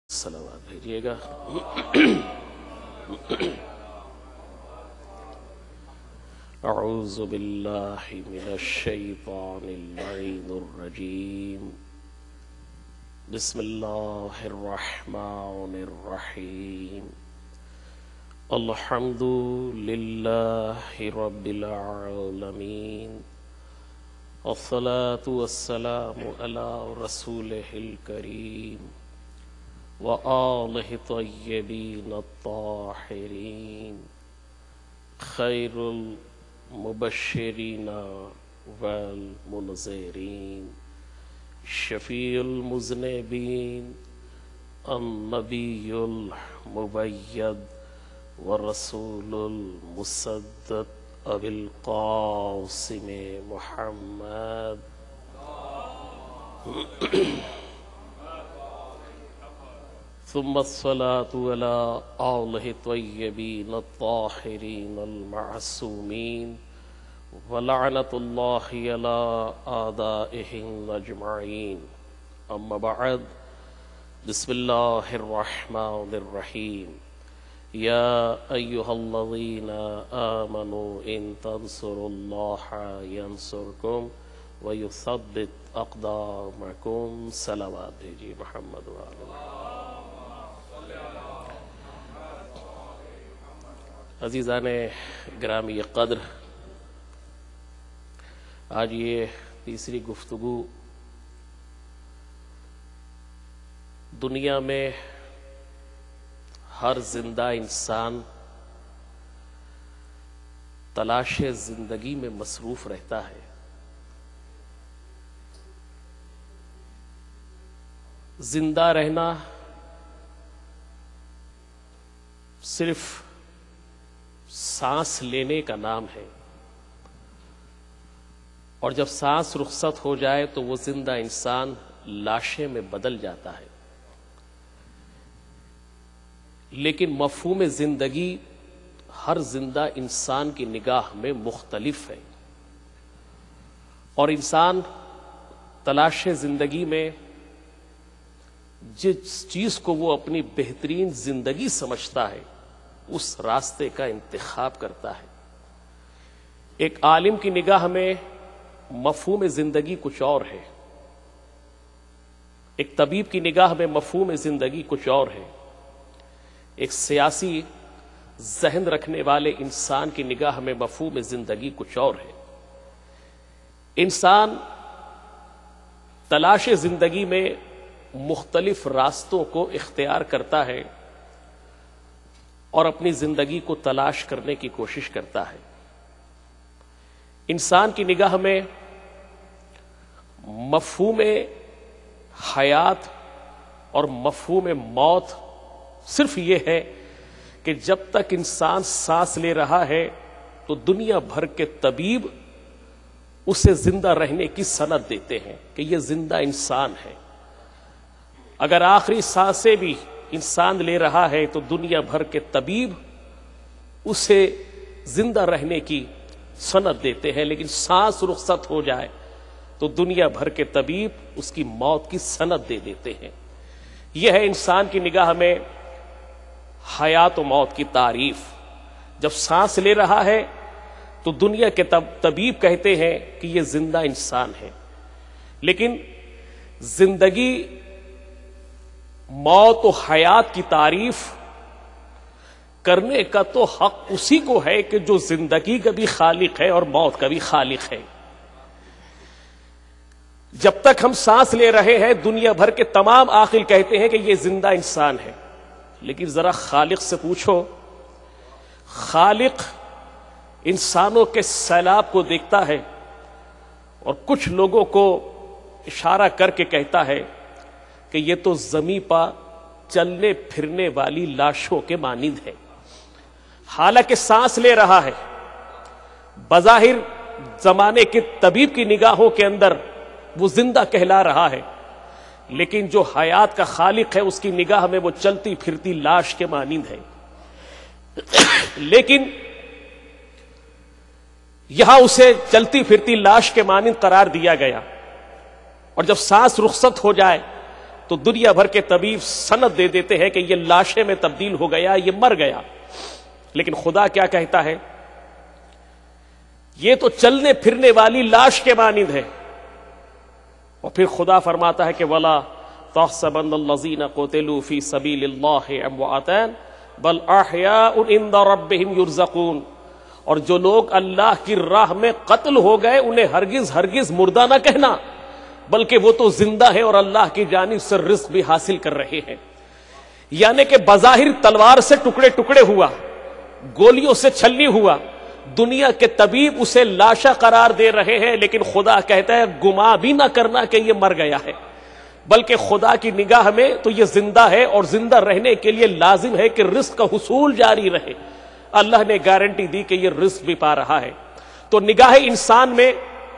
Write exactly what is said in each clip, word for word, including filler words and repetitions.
صلوات بھیجیے گا۔ اعوذ باللہ من الشیطان اللعین الرجیم، بسم اللہ الرحمن الرحیم، الحمد للہ رب العالمین، الصلاة والسلام علی رسولہ الکریم وآلہ طیبین الطاہرین، خیر المبشرین والمنذرین، شفیع المذنبین، النبی المبید ورسول المصدق ابی القاسم محمد۔ ثم الصلاة على آلہ الطیبین الطاہرین المعصومین، ولعنۃ اللہ علی اعدائہم اجمعین، اما بعد، بسم اللہ الرحمن الرحیم، یا ایہا الذین آمنوا ان تنصروا اللہ ینصرکم ویثبت اقدامکم۔ صلوات بھیجیے محمد وعلی۔ عزیزان گرامی قدر، آج یہ تیسری گفتگو دنیا میں ہر زندہ انسان تلاش زندگی میں مصروف رہتا ہے۔ زندہ رہنا صرف سانس لینے کا نام ہے، اور جب سانس رخصت ہو جائے تو وہ زندہ انسان لاشیں میں بدل جاتا ہے۔ لیکن مفہوم زندگی ہر زندہ انسان کی نگاہ میں مختلف ہے، اور انسان تلاش زندگی میں جس چیز کو وہ اپنی بہترین زندگی سمجھتا ہے اس راستے کا انتخاب کرتا ہے۔ ایک عالم کی نگاہ میں مفہوم زندگی کچھ اور ہے، ایک طبیب کی نگاہ میں مفہوم زندگی کچھ اور ہے، ایک سیاسی ذہن رکھنے والے انسان کی نگاہ میں مفہوم زندگی کچھ اور ہے۔ انسان تلاش زندگی میں مختلف راستوں کو اختیار کرتا ہے اور اپنی زندگی کو تلاش کرنے کی کوشش کرتا ہے۔ انسان کی نگاہ میں مفہوم حیات اور مفہوم موت صرف یہ ہے کہ جب تک انسان سانس لے رہا ہے تو دنیا بھر کے طبیب اسے زندہ رہنے کی سند دیتے ہیں کہ یہ زندہ انسان ہے۔ اگر آخری سانسیں بھی انسان لے رہا ہے تو دنیا بھر کے طبیب اسے زندہ رہنے کی سند دیتے ہیں، لیکن سانس رخصت ہو جائے تو دنیا بھر کے طبیب اس کی موت کی سند دے دیتے ہیں۔ یہ ہے انسان کی نگاہ میں حیات و موت کی تعریف۔ جب سانس لے رہا ہے تو دنیا کے طبیب کہتے ہیں کہ یہ زندہ انسان ہے، لیکن زندگی، موت و حیات کی تعریف کرنے کا تو حق اسی کو ہے کہ جو زندگی کا بھی خالق ہے اور موت کا بھی خالق ہے۔ جب تک ہم سانس لے رہے ہیں دنیا بھر کے تمام عاقل کہتے ہیں کہ یہ زندہ انسان ہے، لیکن ذرا خالق سے پوچھو، خالق انسانوں کے سیلاب کو دیکھتا ہے اور کچھ لوگوں کو اشارہ کر کے کہتا ہے کہ یہ تو زمیں پا چلنے پھرنے والی لاشوں کے مانند ہے۔ حالانکہ سانس لے رہا ہے، بظاہر زمانے کے طبیب کی نگاہوں کے اندر وہ زندہ کہلا رہا ہے، لیکن جو حیات کا خالق ہے اس کی نگاہ میں وہ چلتی پھرتی لاش کے مانند ہے۔ لیکن یہاں اسے چلتی پھرتی لاش کے مانند قرار دیا گیا، اور جب سانس رخصت ہو جائے تو دنیا بھر کے طبیب سند دے دیتے ہیں کہ یہ لاشیں میں تبدیل ہو گیا، یہ مر گیا. لیکن خدا کیا کہتا ہے؟ یہ تو چلنے پھرنے والی لاش کے مانند ہے. اور پھر خدا فرماتا ہے کہ وَلَا تَحْسَبَنَّ الَّذِينَ قُتِلُوا فِي سَبِيلِ اللَّهِ أَمْوَاتًا بَلْ أَحْيَاءٌ عِندَ رَبِّهِمْ يُرْزَقُونَ. اور جو لوگ اللہ کی راہ میں قتل ہو گئے انہیں ہرگز ہرگز مردہ نہ کہنا، بلکہ وہ تو زندہ ہے اور اللہ کی جانب سے رزق بھی حاصل کر رہے ہیں. یعنی کہ بظاہر تلوار سے ٹکڑے ٹکڑے ہوا، گولیوں سے چھلنی ہوا، دنیا کے طبیب اسے لاشا قرار دے رہے ہیں، لیکن خدا کہتا ہے گما بھی نہ کرنا کہ یہ مر گیا ہے، بلکہ خدا کی نگاہ میں تو یہ زندہ ہے، اور زندہ رہنے کے لیے لازم ہے کہ رزق کا حصول جاری رہے. اللہ نے گارنٹی دی کہ یہ رزق بھی پا رہا ہے. تو نگاہ انسان میں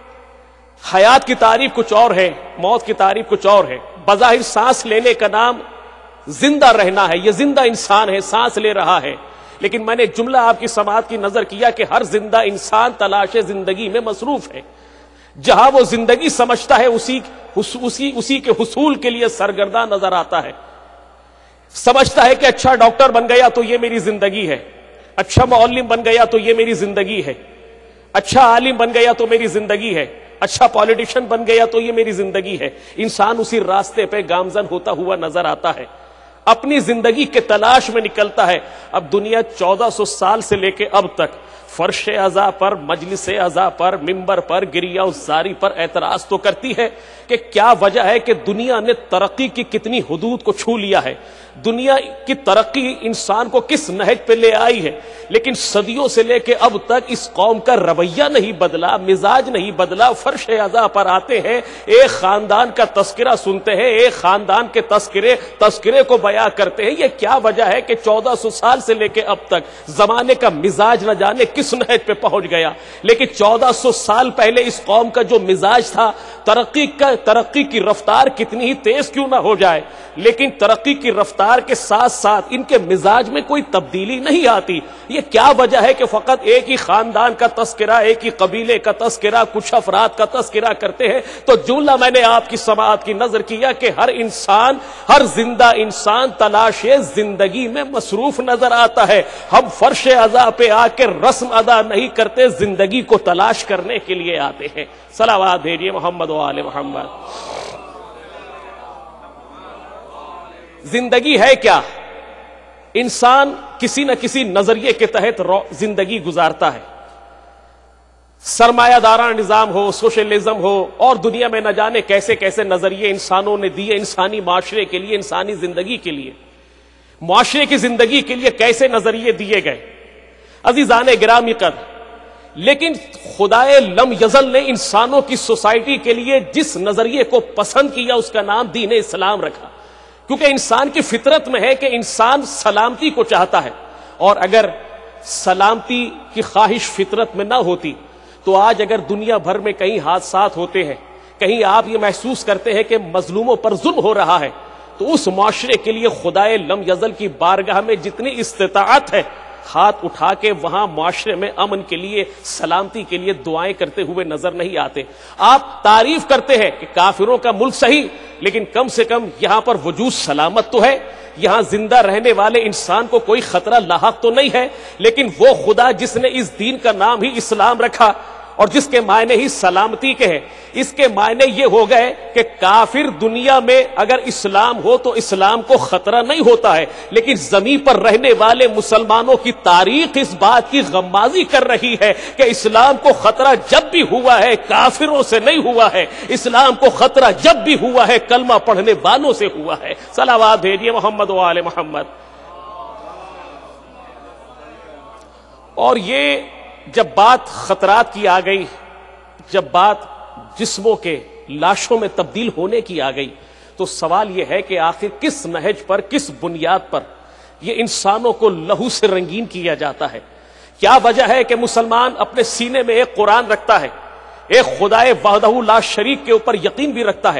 حیات کی تعریف کچھ اور ہے، موت کی تعریف کچھ اور ہے. بظاہر سانس لینے کا نام زندہ رہنا ہے، یہ زندہ انسان ہے، سانس لے رہا ہے. لیکن میں نے جملہ آپ کی سماعت کی نظر کیا کہ ہر زندہ انسان تلاش زندگی میں مصروف ہے. جہاں وہ زندگی سمجھتا ہے اسی اسی اسی کے حصول کے لیے سرگرداں نظر آتا ہے. سمجھتا ہے کہ اچھا ڈاکٹر بن گیا تو یہ میری زندگی ہے، اچھا معلم بن گیا تو یہ میری زندگی ہے، اچھا عالم بن گیا تو میری زندگی ہے، اچھا پولیٹیشین بن گیا تو یہ میری زندگی ہے. انسان اسی راستے پہ گامزن ہوتا ہوا نظر آتا ہے، اپنی زندگی کے تلاش میں نکلتا ہے. اب دنیا چودہ سو سال سے لے کے اب تک فرش عزا پر، مجلس عزا پر، ممبر پر، گریہ زاری پر اعتراض تو کرتی ہے کہ کیا وجہ ہے کہ دنیا نے ترقی کی کتنی حدود کو چھو لیا ہے، دنیا کی ترقی انسان کو کس نہج پہ لے آئی ہے. لیکن صدیوں سے لے کے اب تک اس قوم کا رویہ نہیں بدلا، مزاج نہیں بدلا. فرش عزا پر آتے ہیں، ایک خاندان کا تذکرہ سنتے ہیں، ایک خاندان کے تذکرے تذکرے کو بیان کرتے ہیں. یہ کیا وجہ ہے کہ چودہ سو سال سے لے کے اب تک زمانے کا مزاج نہ جانے کس نہج پہ پہنچ گیا. لیکن چودہ سو سال پہلے اس قوم کا جو مزاج تھا، ترقی کا ترقی کی رفتار کتنی ہی تیز کیوں نہ ہو جائے، لیکن ترقی کی رفتار کے ساتھ ساتھ ان کے مزاج میں کوئی تبدیلی نہیں آتی. یہ کیا وجہ ہے کہ فقط ایک ہی خاندان کا تذکرہ، ایک ہی قبیلے کا تذکرہ، کچھ افراد کا تذکرہ کرتے ہیں. تو جملہ میں نے آپ کی سماعت کی نظر کیا کہ ہر انسان، ہر زندہ انسان تلاش زندگی میں مصروف نظر آتا ہے. ہم فرش عزا پہ آ کے رسم ادا نہیں کرتے، زندگی کو تلاش کرنے کے لیے آتے ہیں. صلوات بھیجیے محمد و آل محمد. زندگی ہے کیا؟ انسان کسی نہ کسی نظریے کے تحت زندگی گزارتا ہے. سرمایہ دارانہ نظام ہو، سوشلزم ہو، اور دنیا میں نہ جانے کیسے کیسے نظریے انسانوں نے دیے انسانی معاشرے کے لیے، انسانی زندگی کے لیے، معاشرے کی زندگی کے لیے کیسے نظریے دیے گئے. عزیزان گرامی قدر، لیکن خدائے لم یزل نے انسانوں کی سوسائٹی کے لیے جس نظریے کو پسند کیا اس کا نام دین اسلام رکھا. کیونکہ انسان کی فطرت میں ہے کہ انسان سلامتی کو چاہتا ہے، اور اگر سلامتی کی خواہش فطرت میں نہ ہوتی تو آج اگر دنیا بھر میں کہیں حادثات ہوتے ہیں، کہیں آپ یہ محسوس کرتے ہیں کہ مظلوموں پر ظلم ہو رہا ہے، تو اس معاشرے کے لیے خدائے لم یزل کی بارگاہ میں جتنی استطاعت ہے، ہاتھ اٹھا کے وہاں معاشرے میں امن کے لیے، سلامتی کے لیے دعائیں کرتے ہوئے نظر نہیں آتے. آپ تعریف کرتے ہیں کہ کافروں کا ملک صحیح، لیکن کم سے کم یہاں پر وجود سلامت تو ہے، یہاں زندہ رہنے والے انسان کو کوئی خطرہ لاحق تو نہیں ہے. لیکن وہ خدا جس نے اس دین کا نام ہی اسلام رکھا اور جس کے معنی ہی سلامتی کے ہیں، اس کے معنی یہ ہو گئے کہ کافر دنیا میں اگر اسلام ہو تو اسلام کو خطرہ نہیں ہوتا ہے، لیکن زمین پر رہنے والے مسلمانوں کی تاریخ اس بات کی غمازی کر رہی ہے کہ اسلام کو خطرہ جب بھی ہوا ہے کافروں سے نہیں ہوا ہے، اسلام کو خطرہ جب بھی ہوا ہے کلمہ پڑھنے والوں سے ہوا ہے. صلوات بھیجیے محمد و آل محمد. اور یہ جب بات خطرات کی آ گئی، جب بات جسموں کے لاشوں میں تبدیل ہونے کی آ گئی، تو سوال یہ ہے کہ آخر کس نہج پر، کس بنیاد پر یہ انسانوں کو لہو سے رنگین کیا جاتا ہے؟ کیا وجہ ہے کہ مسلمان اپنے سینے میں ایک قرآن رکھتا ہے، ایک خدائے وحدہ لا شریک کے اوپر یقین بھی رکھتا ہے،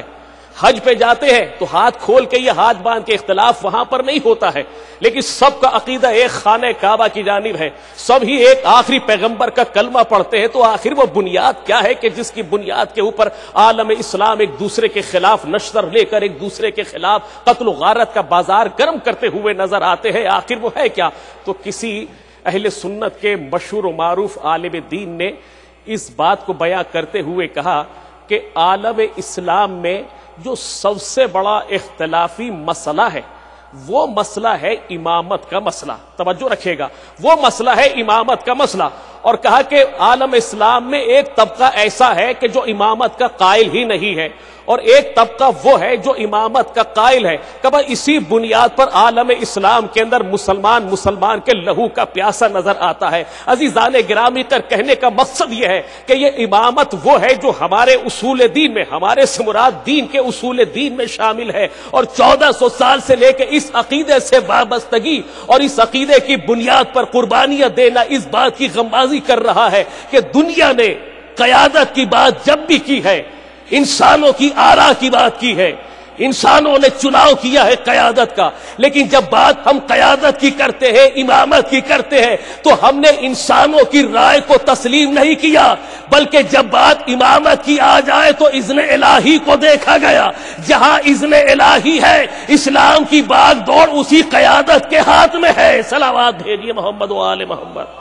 حج پہ جاتے ہیں تو ہاتھ کھول کے یا ہاتھ باندھ کے اختلاف وہاں پر نہیں ہوتا ہے، لیکن سب کا عقیدہ ایک خانہ کعبہ کی جانب ہے، سب ہی ایک آخری پیغمبر کا کلمہ پڑھتے ہیں۔ تو آخر وہ بنیاد کیا ہے کہ جس کی بنیاد کے اوپر عالم اسلام ایک دوسرے کے خلاف نشتر لے کر ایک دوسرے کے خلاف قتل و غارت کا بازار گرم کرتے ہوئے نظر آتے ہیں؟ آخر وہ ہے کیا؟ تو کسی اہل سنت کے مشہور و معروف عالم دین نے اس بات کو بیان کرتے ہوئے کہا کہ عالم اسلام میں جو سب سے بڑا اختلافی مسئلہ ہے وہ مسئلہ ہے امامت کا مسئلہ۔ توجہ رکھیے گا، وہ مسئلہ ہے امامت کا مسئلہ، اور کہا کہ عالم اسلام میں ایک طبقہ ایسا ہے کہ جو امامت کا قائل ہی نہیں ہے، اور ایک طبقہ وہ ہے جو امامت کا قائل ہے۔ کبھی اسی بنیاد پر عالم اسلام کے اندر مسلمان مسلمان کے لہو کا پیاسا نظر آتا ہے۔ عزیزان گرامی کر کہنے کا مقصد یہ ہے کہ یہ امامت وہ ہے جو ہمارے اصول دین میں، ہمارے سے مراد دین کے اصول دین میں شامل ہے، اور چودہ سو سال سے لے کے اس عقیدے سے وابستگی اور اس عقیدے کی بنیاد پر قربانیاں دینا اس بات کی غمازی کر رہا ہے کہ دنیا نے قیادت کی بات جب بھی کی ہے، انسانوں کی آرا کی بات کی ہے، انسانوں نے چناؤ کیا ہے قیادت کا، لیکن جب بات ہم قیادت کی کرتے ہیں، امامت کی کرتے ہیں، تو ہم نے انسانوں کی رائے کو تسلیم نہیں کیا، بلکہ جب بات امامت کی آ جائے تو اذن الہی کو دیکھا گیا۔ جہاں اذن الہی ہے، اسلام کی باغ دوڑ اسی قیادت کے ہاتھ میں ہے۔ صلوات بھیجیے محمد و آل محمد۔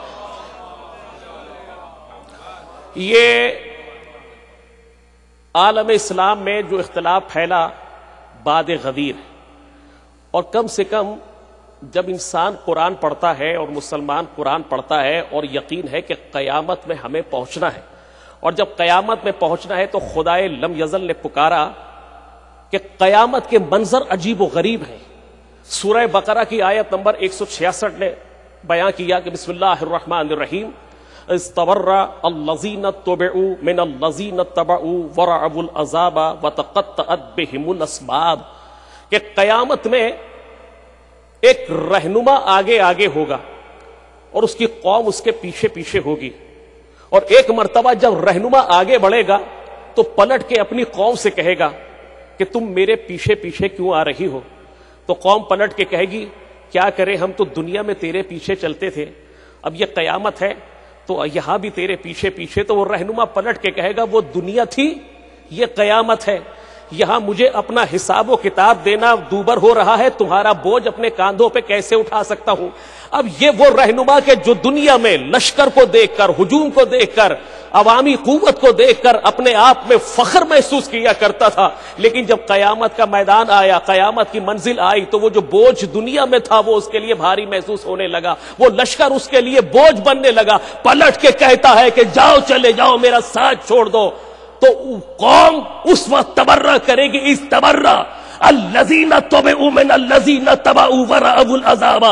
یہ عالم اسلام میں جو اختلاف پھیلا باد غدیر، اور کم سے کم جب انسان قرآن پڑھتا ہے اور مسلمان قرآن پڑھتا ہے اور یقین ہے کہ قیامت میں ہمیں پہنچنا ہے، اور جب قیامت میں پہنچنا ہے تو خدائے لم یزل نے پکارا کہ قیامت کے منظر عجیب و غریب ہیں۔ سورہ بقرہ کی آیت نمبر ایک سو چھیاسٹھ نے بیان کیا کہ بسم اللہ الرحمن الرحیم استبرأ الذین اتبعوا من الذین اتبعوا ورعوا العذاب وتقطعت بهم الاسباب، کہ قیامت میں ایک رہنما آگے آگے ہوگا اور اس کی قوم اس کے پیچھے پیچھے ہوگی، اور ایک مرتبہ جب رہنما آگے بڑھے گا تو پلٹ کے اپنی قوم سے کہے گا کہ تم میرے پیچھے پیچھے کیوں آ رہی ہو؟ تو قوم پلٹ کے کہے گی کیا کرے، ہم تو دنیا میں تیرے پیچھے چلتے تھے، اب یہ قیامت ہے تو یہاں بھی تیرے پیچھے پیچھے۔ تو وہ رہنما پلٹ کے کہے گا وہ دنیا تھی، یہ قیامت ہے، یہاں مجھے اپنا حساب و کتاب دینا دوبر ہو رہا ہے، تمہارا بوجھ اپنے کاندھوں پہ کیسے اٹھا سکتا ہوں؟ اب یہ وہ رہنما کے جو دنیا میں لشکر کو دیکھ کر، ہجوم کو دیکھ کر، عوامی قوت کو دیکھ کر اپنے آپ میں فخر محسوس کیا کرتا تھا، لیکن جب قیامت کا میدان آیا، قیامت کی منزل آئی، تو وہ جو بوجھ دنیا میں تھا وہ اس کے لیے بھاری محسوس ہونے لگا، وہ لشکر اس کے لیے بوجھ بننے لگا۔ پلٹ کے کہتا ہے کہ جاؤ چلے جاؤ، میرا ساتھ چھوڑ دو، تو قوم اس وقت تبرہ کرے گی، اس تبرہ الذین تبعوا من الذین تبعوا ورأوا العذاب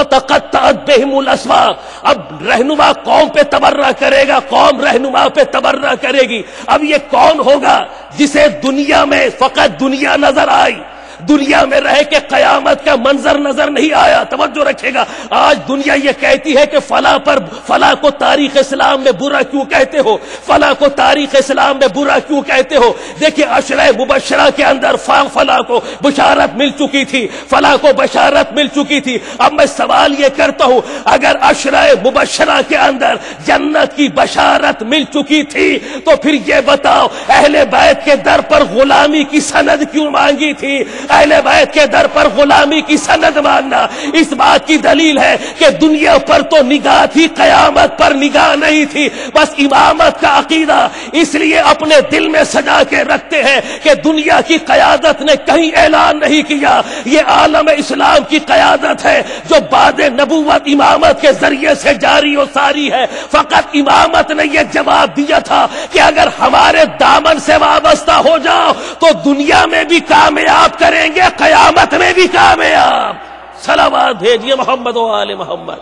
وتقطعت بهم الاسباب۔ اب رہنما قوم پہ تبرہ کرے گا، قوم رہنما پہ تبرہ کرے گی۔ اب یہ کون ہوگا جسے دنیا میں فقط دنیا نظر آئی، دنیا میں رہ کے قیامت کا منظر نظر نہیں آیا؟ توجہ رکھے گا، آج دنیا یہ کہتی ہے کہ فلاں پر فلاں کو تاریخ اسلام میں برا کیوں کہتے ہو، فلاں کو تاریخ اسلام میں برا کیوں کہتے ہو؟ دیکھیں عشرہ مبشرہ کے اندر فلاں کو بشارت مل چکی تھی، فلاں کو بشارت مل چکی تھی۔ اب میں سوال یہ کرتا ہوں، اگر عشرہ مبشرہ کے اندر جنت کی بشارت مل چکی تھی تو پھر یہ بتاؤ اہل بیت کے در پر غلامی کی سند کیوں مانگی تھی؟ اہل بیت کے در پر غلامی کی سند مانگنا اس بات کی دلیل ہے کہ دنیا پر تو نگاہ تھی، قیامت پر نگاہ نہیں تھی۔ بس امامت کا عقیدہ اس لیے اپنے دل میں سجا کے رکھتے ہیں کہ دنیا کی قیادت نے کہیں اعلان نہیں کیا، یہ عالم اسلام کی قیادت ہے جو بعد نبوت امامت کے ذریعے سے جاری و ساری ہے۔ فقط امامت نے یہ جواب دیا تھا کہ اگر ہمارے دامن سے وابستہ ہو جاؤ تو دنیا میں بھی کامیاب کریں گے، قیامت میں بھی کامیاب۔ صلوات بھیجیے محمد و آل محمد۔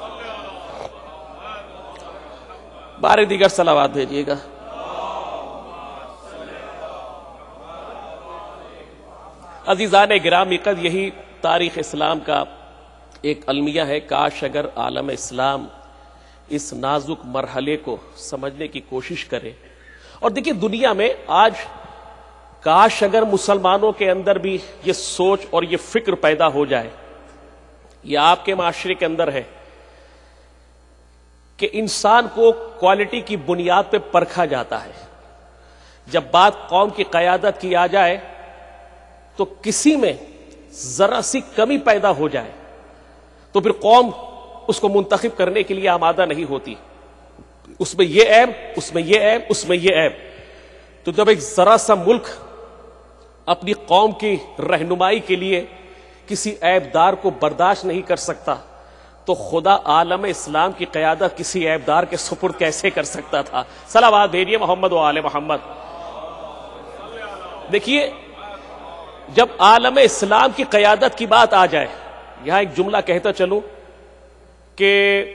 بار دیگر صلوات بھیجیے گا۔ عزیزان گرامی قد یہی تاریخ اسلام کا ایک المیہ ہے، کاش اگر عالم اسلام اس نازک مرحلے کو سمجھنے کی کوشش کرے۔ اور دیکھیں دنیا میں آج کاش اگر مسلمانوں کے اندر بھی یہ سوچ اور یہ فکر پیدا ہو جائے، یہ آپ کے معاشرے کے اندر ہے کہ انسان کو کوالٹی کی بنیاد پہ پرکھا جاتا ہے۔ جب بات قوم کی قیادت کی آ جائے تو کسی میں ذرا سی کمی پیدا ہو جائے تو پھر قوم اس کو منتخب کرنے کے لیے آمادہ نہیں ہوتی۔ اس میں یہ عیب، اس میں یہ عیب، اس میں یہ عیب۔ تو جب ایک ذرا سا ملک اپنی قوم کی رہنمائی کے لیے کسی عیب دار کو برداشت نہیں کر سکتا تو خدا عالم اسلام کی قیادت کسی عیب دار کے سپرد کیسے کر سکتا تھا؟ صلوات بھیجیے محمد و آل محمد۔ دیکھیے، جب عالم اسلام کی قیادت کی بات آ جائے، یہاں ایک جملہ کہتا چلوں کہ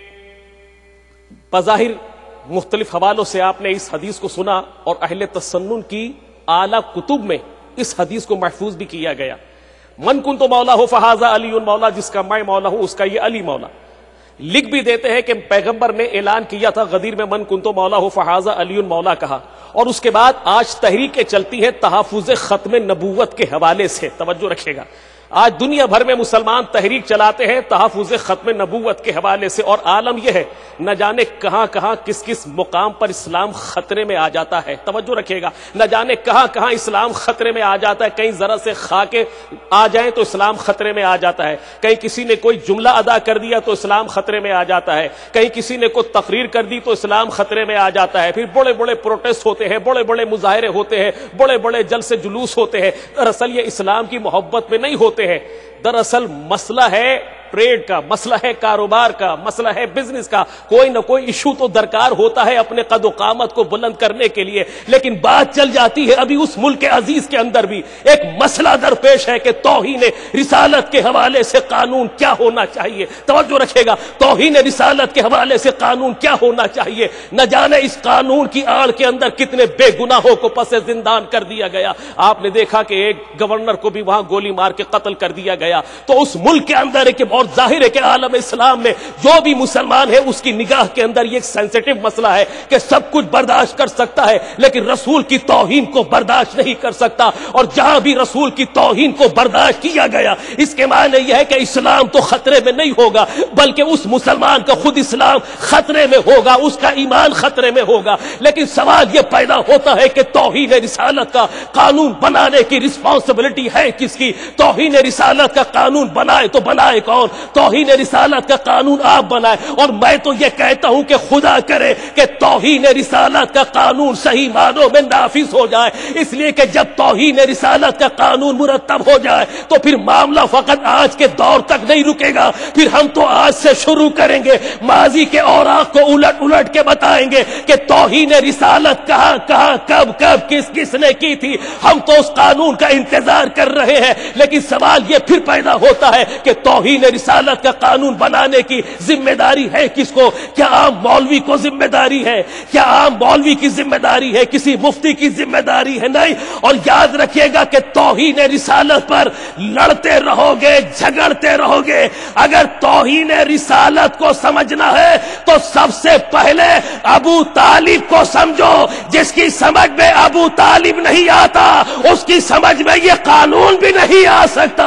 بظاہر مختلف حوالوں سے آپ نے اس حدیث کو سنا اور اہل تسنن کی اعلیٰ کتب میں اس حدیث کو محفوظ بھی کیا گیا۔ من کنت مولا ہو فہذا علی مولا، جس کا میں مولا ہوں اس کا یہ علی مولا۔ لکھ بھی دیتے ہیں کہ پیغمبر نے اعلان کیا تھا غدیر میں من کنت مولا ہو فہذا علی مولا کہا، اور اس کے بعد آج تحریکیں چلتی ہیں تحفظ ختم نبوت کے حوالے سے۔ توجہ رکھیے گا، آج دنیا بھر میں مسلمان تحریک چلاتے ہیں تحفظ ختم نبوت کے حوالے سے، اور عالم یہ ہے نہ جانے کہاں کہاں کس کس مقام پر اسلام خطرے میں آ جاتا ہے۔ توجہ رکھیے گا، نہ جانے کہاں کہاں اسلام خطرے میں آ جاتا ہے۔ کہیں ذرا سے خاکے آ جائیں تو اسلام خطرے میں آ جاتا ہے، کہیں کسی نے کوئی جملہ ادا کر دیا تو اسلام خطرے میں آ جاتا ہے، کہیں کسی نے کوئی تقریر کر دی تو اسلام خطرے میں آ جاتا ہے۔ پھر بڑے بڑے پروٹیسٹ ہوتے ہیں، بڑے بڑے مظاہرے ہوتے ہیں، بڑے بڑے جلسے جلوس ہوتے ہیں۔ دراصل یہ اسلام کی محبت میں نہیں ہوتے ہیں، دراصل مسئلہ ہے ٹریڈ کا، مسئلہ ہے کاروبار کا، مسئلہ ہے بزنس کا۔ کوئی نہ کوئی ایشو تو درکار ہوتا ہے اپنے قد و قامت کو بلند کرنے کے لیے، لیکن بات چل جاتی ہے ابھی اس ملک عزیز کے اندر بھی ایک مسئلہ درپیش ہے کہ توہین رسالت کے حوالے سے قانون کیا ہونا چاہیے۔ توجہ رکھے گا، توہین رسالت کے حوالے سے قانون کیا ہونا چاہیے۔ نہ جانے اس قانون کی آڑ کے اندر کتنے بے گناہوں کو پس زندان کر دیا گیا۔ آپ نے دیکھا کہ ایک گورنر کو بھی وہاں گولی مار کے قتل کر دیا گیا۔ تو اس ملک کے اندر ایک اور ظاہر ہے کہ عالم اسلام میں جو بھی مسلمان ہے اس کی نگاہ کے اندر یہ ایک سینسیٹیو مسئلہ ہے کہ سب کچھ برداشت کر سکتا ہے لیکن رسول کی توہین کو برداشت نہیں کر سکتا، اور جہاں بھی رسول کی توہین کو برداشت کیا گیا اس کے معنی یہ ہے کہ اسلام تو خطرے میں نہیں ہوگا بلکہ اس مسلمان کا خود اسلام خطرے میں ہوگا، اس کا ایمان خطرے میں ہوگا۔ لیکن سوال یہ پیدا ہوتا ہے کہ توہین رسالت کا قانون بنانے کی رسپانسبلٹی ہے کس کی؟ توہین رسالت کا قانون بنائے تو بنائے کون؟ توہین رسالت کا قانون آپ بنائے، اور میں تو یہ کہتا ہوں کہ خدا کرے کہ توہین رسالت کا قانون صحیح معنوں میں نافذ ہو جائے، اس لیے کہ جب توہین رسالت کا قانون مرتب ہو جائے تو پھر معاملہ فقط آج کے دور تک نہیں رکے گا، پھر ہم تو آج سے شروع کریں گے، ماضی کے اوراق کو الٹ الٹ کے بتائیں گے کہ توہین رسالت کہاں کہاں کب کب کس کس نے کی تھی۔ ہم تو اس قانون کا انتظار کر رہے ہیں، لیکن سوال یہ پھر پیدا ہوتا ہے کہ توہین رسالت کا قانون بنانے کی ذمہ داری ہے کس کو؟ کیا عام مولوی کو ذمہ داری ہے؟ کیا عام مولوی کی ذمہ داری ہے؟ کسی مفتی کی ذمہ داری ہے؟ نہیں۔ اور یاد رکھیے گا کہ توہین رسالت پر لڑتے رہو گے، جھگڑتے رہو گے۔ اگر توہین رسالت کو سمجھنا ہے تو سب سے پہلے ابو طالب کو سمجھو، جس کی سمجھ میں ابو طالب نہیں آتا اس کی سمجھ میں یہ قانون بھی نہیں آ سکتا۔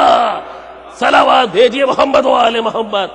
صلوات بھیجیے محمد و آل محمد۔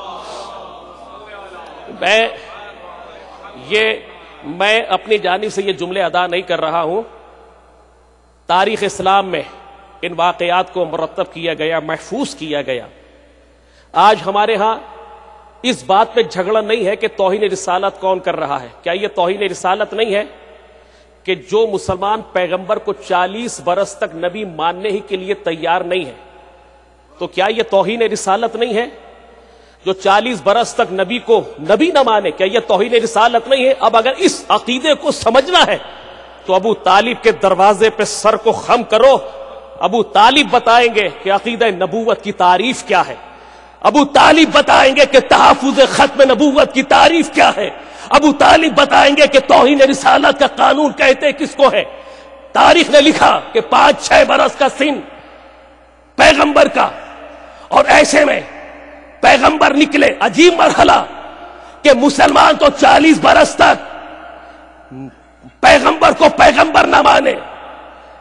میں یہ میں اپنی جانب سے یہ جملے ادا نہیں کر رہا ہوں، تاریخ اسلام میں ان واقعات کو مرتب کیا گیا، محفوظ کیا گیا۔ آج ہمارے ہاں اس بات پہ جھگڑا نہیں ہے کہ توہین رسالت کون کر رہا ہے۔ کیا یہ توہین رسالت نہیں ہے کہ جو مسلمان پیغمبر کو چالیس برس تک نبی ماننے ہی کے لیے تیار نہیں ہے، تو کیا یہ توہین رسالت نہیں ہے؟ جو چالیس برس تک نبی کو نبی نہ مانے، کیا یہ توہین رسالت نہیں ہے؟ اب اگر اس عقیدے کو سمجھنا ہے تو ابو طالب کے دروازے پہ سر کو خم کرو، ابو طالب بتائیں گے کہ عقیدہ نبوت کی تعریف کیا ہے، ابو طالب بتائیں گے کہ تحفظ ختم نبوت کی تعریف کیا ہے، ابو طالب بتائیں گے کہ توہین رسالت کا قانون کہتے کس کو ہے۔ تاریخ نے لکھا کہ پانچ چھ برس کا سن پیغمبر کا، اور ایسے میں پیغمبر نکلے، عجیب مرحلہ کہ مسلمان تو چالیس برس تک پیغمبر کو پیغمبر نہ مانے،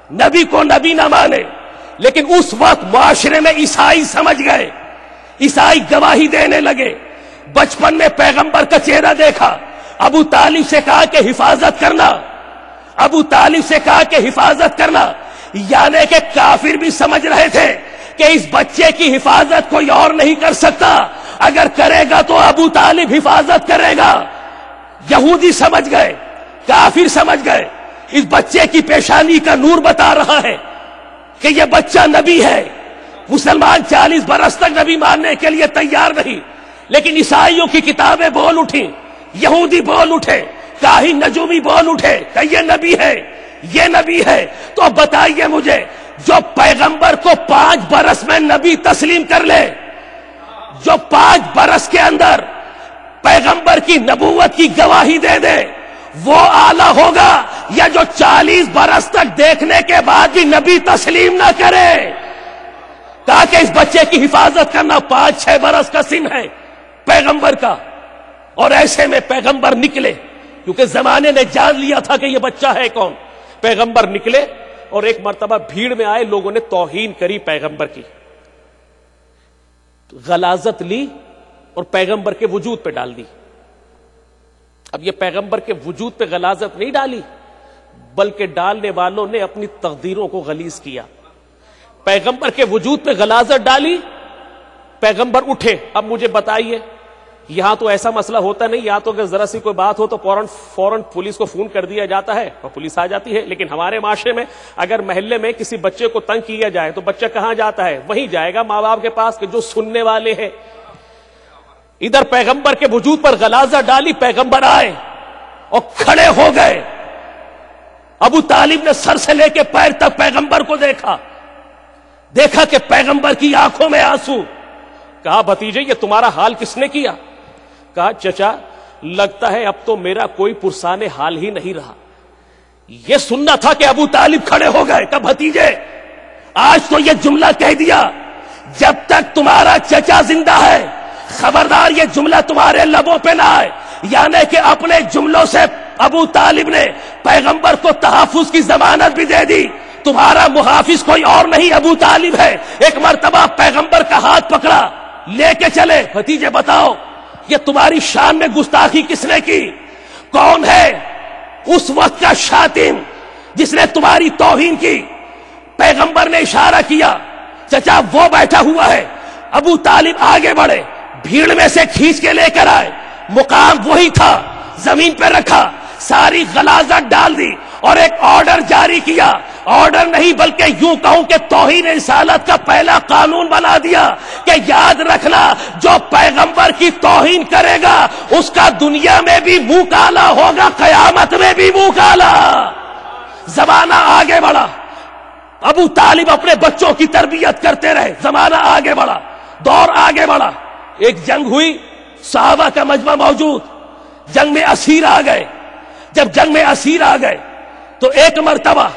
نبی کو نبی نہ مانے، لیکن اس وقت معاشرے میں عیسائی سمجھ گئے، عیسائی گواہی دینے لگے۔ بچپن میں پیغمبر کا چہرہ دیکھا، ابو طالب سے کہا کہ حفاظت کرنا، ابو طالب سے کہا کہ حفاظت کرنا، یعنی کہ کافر بھی سمجھ رہے تھے کہ اس بچے کی حفاظت کوئی اور نہیں کر سکتا، اگر کرے گا تو ابو طالب حفاظت کرے گا۔ یہودی سمجھ گئے، کافر سمجھ گئے، اس بچے کی پیشانی کا نور بتا رہا ہے کہ یہ بچہ نبی ہے۔ مسلمان چالیس برس تک نبی ماننے کے لیے تیار نہیں، لیکن عیسائیوں کی کتابیں بول اٹھی، یہودی بول اٹھے، کاہن نجومی بول اٹھے کہ یہ نبی ہے، یہ نبی ہے۔ تو اب بتائیے مجھے، جو پیغمبر کو پانچ برس میں نبی تسلیم کر لے، جو پانچ برس کے اندر پیغمبر کی نبوت کی گواہی دے دے، وہ اعلیٰ ہوگا یا جو چالیس برس تک دیکھنے کے بعد بھی نبی تسلیم نہ کرے؟ تاکہ اس بچے کی حفاظت کرنا پانچ چھ برس کا سن ہے پیغمبر کا، اور ایسے میں پیغمبر نکلے، کیونکہ زمانے نے جان لیا تھا کہ یہ بچہ ہے کون۔ پیغمبر نکلے اور ایک مرتبہ بھیڑ میں آئے، لوگوں نے توہین کری پیغمبر کی، غلاظت لی اور پیغمبر کے وجود پہ ڈال دی۔ اب یہ پیغمبر کے وجود پہ غلاظت نہیں ڈالی، بلکہ ڈالنے والوں نے اپنی تقدیروں کو غلیظ کیا۔ پیغمبر کے وجود پہ غلاظت ڈالی، پیغمبر اٹھے۔ اب مجھے بتائیے، یہاں تو ایسا مسئلہ ہوتا نہیں، یہاں تو اگر ذرا سی کوئی بات ہو تو فوراً فوراً پولیس کو فون کر دیا جاتا ہے اور پولیس آ جاتی ہے، لیکن ہمارے معاشرے میں اگر محلے میں کسی بچے کو تنگ کیا جائے تو بچہ کہاں جاتا ہے؟ وہیں جائے گا ماں باپ کے پاس کہ جو سننے والے ہیں۔ ادھر پیغمبر کے وجود پر غلاظت ڈالی، پیغمبر آئے اور کھڑے ہو گئے۔ ابو طالب نے سر سے لے کے پیر تک پیغمبر کو دیکھا، دیکھا کہ پیغمبر کی آنکھوں میں آنسو۔ کہا بھتیجے یہ تمہارا حال کس نے کیا؟ کہا چچا لگتا ہے اب تو میرا کوئی پرسان حال ہی نہیں رہا۔ یہ سننا تھا کہ ابو طالب کھڑے ہو گئے۔ کہا بھتیجے آج تو یہ جملہ کہہ دیا، جب تک تمہارا چچا زندہ ہے خبردار یہ جملہ تمہارے لبوں پہ نہ آئے۔ یعنی کہ اپنے جملوں سے ابو طالب نے پیغمبر کو تحفظ کی ضمانت بھی دے دی، تمہارا محافظ کوئی اور نہیں ابو طالب ہے۔ ایک مرتبہ پیغمبر کا ہاتھ پکڑا، لے کے چلے۔ بھتیجے بتاؤ یہ تمہاری شان میں گستاخی کس نے کی؟ کون ہے اس وقت کا شاتم جس نے تمہاری توہین کی؟ پیغمبر نے اشارہ کیا، چچا وہ بیٹھا ہوا ہے۔ ابو طالب آگے بڑھے، بھیڑ میں سے کھینچ کے لے کر آئے، مقام وہی تھا، زمین پہ رکھا، ساری غلاظت ڈال دی اور ایک آرڈر جاری کیا۔ آرڈر نہیں بلکہ یوں کہوں کہ توہین رسالت کا پہلا قانون بنا دیا کہ یاد رکھنا جو پیغمبر کی توہین کرے گا اس کا دنیا میں بھی منہ کالا ہوگا، قیامت میں بھی منہ کالا۔ زمانہ آگے بڑھا، ابو طالب اپنے بچوں کی تربیت کرتے رہے، زمانہ آگے بڑھا، دور آگے بڑھا۔ ایک جنگ ہوئی، صحابہ کا مجمع موجود، جنگ میں اسیر آ گئے۔ جب جنگ میں اسیر آ گئے تو ایک مرتبہ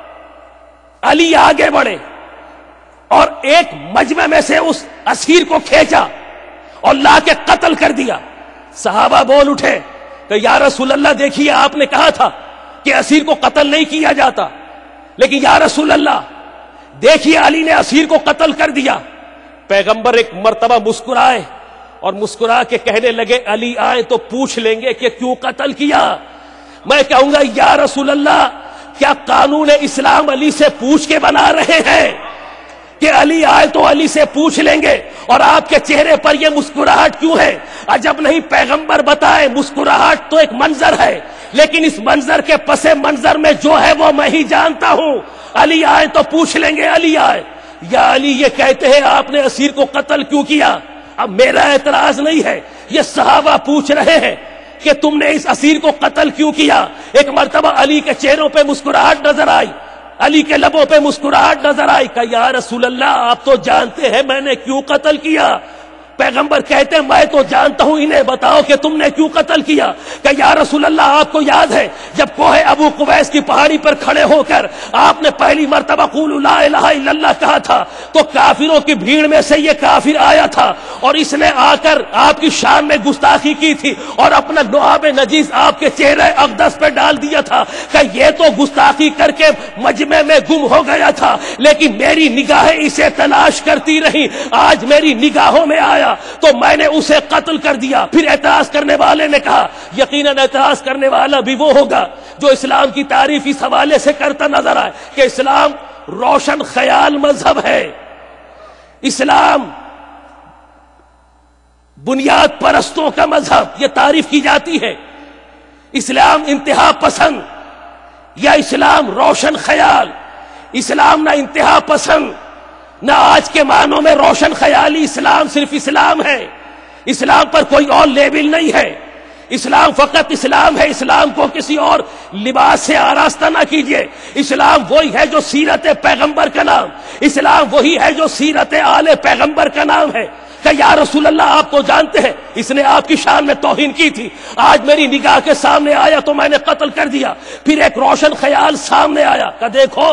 علی آگے بڑھے اور ایک مجمع میں سے اس اسیر کو کھینچا اور لا کے قتل کر دیا۔ صحابہ بول اٹھے کہ یا رسول اللہ دیکھیے آپ نے کہا تھا کہ اسیر کو قتل نہیں کیا جاتا، لیکن یا رسول اللہ دیکھیے علی نے اسیر کو قتل کر دیا۔ پیغمبر ایک مرتبہ مسکرائے اور مسکرا کے کہنے لگے علی آئے تو پوچھ لیں گے کہ کیوں قتل کیا۔ میں کہوں گا یا رسول اللہ کیا قانون اسلام علی سے پوچھ کے بنا رہے ہیں کہ علی آئے تو علی سے پوچھ لیں گے، اور آپ کے چہرے پر یہ مسکراہٹ کیوں ہے؟ عجب نہیں، پیغمبر بتائے مسکراہٹ تو ایک منظر ہے، لیکن اس منظر کے پس منظر میں جو ہے وہ میں ہی جانتا ہوں۔ علی آئے تو پوچھ لیں گے علی آئے، یا علی یہ کہتے ہیں آپ نے اسیر کو قتل کیوں کیا؟ اب میرا اعتراض نہیں ہے، یہ صحابہ پوچھ رہے ہیں کہ تم نے اس اسیر کو قتل کیوں کیا؟ ایک مرتبہ علی کے چہروں پہ مسکراہٹ نظر آئی، علی کے لبوں پہ مسکراہٹ نظر آئی کہ یا رسول اللہ آپ تو جانتے ہیں میں نے کیوں قتل کیا۔ پیغمبر کہتے ہیں میں تو جانتا ہوں، انہیں بتاؤ کہ تم نے کیوں قتل کیا؟ کہ یا رسول اللہ آپ کو یاد ہے جب کوہ ابو قبیس کی پہاڑی پر کھڑے ہو کر آپ نے پہلی مرتبہ قولوا لا الہ الا اللہ کہا تھا تو کافروں کی بھیڑ میں سے یہ کافر آیا تھا اور اس نے آ کر آپ کی شان میں گستاخی کی تھی اور اپنا لعاب نجیس آپ کے چہرے اقدس پہ ڈال دیا تھا کہ یہ تو گستاخی کر کے مجمع میں گم ہو گیا تھا، لیکن میری نگاہیں اسے تلاش کرتی رہی، آج میری نگاہوں میں آیا تو میں نے اسے قتل کر دیا۔ پھر اعتراض کرنے والے نے کہا یقیناً اعتراض کرنے والا بھی وہ ہوگا جو اسلام کی تعریف اس حوالے سے کرتا نظر آئے کہ اسلام روشن خیال مذہب ہے، اسلام بنیاد پرستوں کا مذہب، یہ تعریف کی جاتی ہے۔ اسلام انتہا پسند یا اسلام روشن خیال؟ اسلام نہ انتہا پسند نہ آج کے معنوں میں روشن خیالی، اسلام صرف اسلام ہے، اسلام پر کوئی اور لیبل نہیں ہے، اسلام فقط اسلام ہے، اسلام کو کسی اور لباس سے آراستہ نہ کیجئے، اسلام وہی ہے جو سیرت پیغمبر کا نام، اسلام وہی ہے جو سیرت آل پیغمبر کا نام ہے۔ کہ یا رسول اللہ آپ کو جانتے ہیں اس نے آپ کی شان میں توہین کی تھی، آج میری نگاہ کے سامنے آیا تو میں نے قتل کر دیا۔ پھر ایک روشن خیال سامنے آیا کہ دیکھو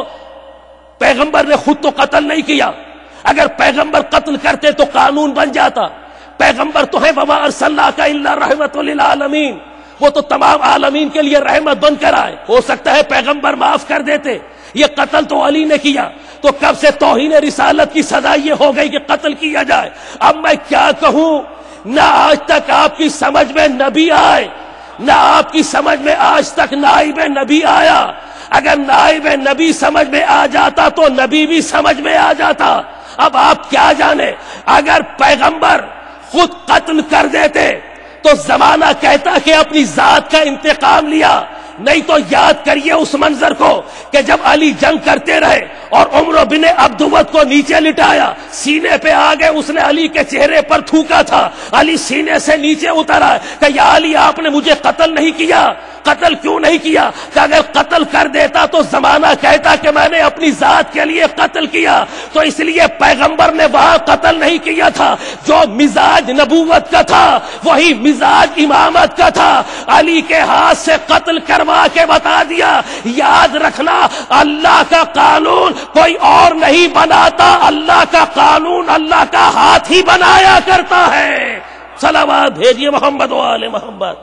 پیغمبر نے خود تو قتل نہیں کیا، اگر پیغمبر قتل کرتے تو قانون بن جاتا، پیغمبر تو ہے وما ارسلناک الا رحمۃ للعالمین، وہ تو تمام عالمین کے لیے رحمت بن کر آئے، ہو سکتا ہے پیغمبر معاف کر دیتے، یہ قتل تو علی نے کیا، تو کب سے توہین رسالت کی سزا یہ ہو گئی کہ قتل کیا جائے۔ اب میں کیا کہوں، نہ آج تک آپ کی سمجھ میں نبی آئے، نہ آپ کی سمجھ میں آج تک نائب نبی آیا، اگر نائب نبی سمجھ میں آ جاتا تو نبی بھی سمجھ میں آ جاتا۔ اب آپ کیا جانے، اگر پیغمبر خود قتل کر دیتے تو زمانہ کہتا کہ اپنی ذات کا انتقام لیا، نہیں تو یاد کریے اس منظر کو کہ جب علی جنگ کرتے رہے اور عمر بن عبدود کو نیچے لٹایا، سینے پہ آگے اس نے علی کے چہرے پر تھوکا تھا، علی سینے سے نیچے اتر آئے کہ یا علی آپ نے مجھے قتل نہیں کیا، قتل کیوں نہیں کیا؟ کہ اگر قتل کر دیتا تو زمانہ کہتا کہ میں نے اپنی ذات کے لیے قتل کیا، تو اس لیے پیغمبر نے وہاں قتل نہیں کیا تھا، جو مزاج نبوت کا تھا وہی مزاج امامت کا تھا، علی کے ہاتھ سے قتل کروا کے بتا دیا یاد رکھنا اللہ کا قانون کوئی اور نہیں بناتا، اللہ کا قانون اللہ کا ہاتھ ہی بنایا کرتا ہے۔ صلوات بھیجیے محمد و آل محمد۔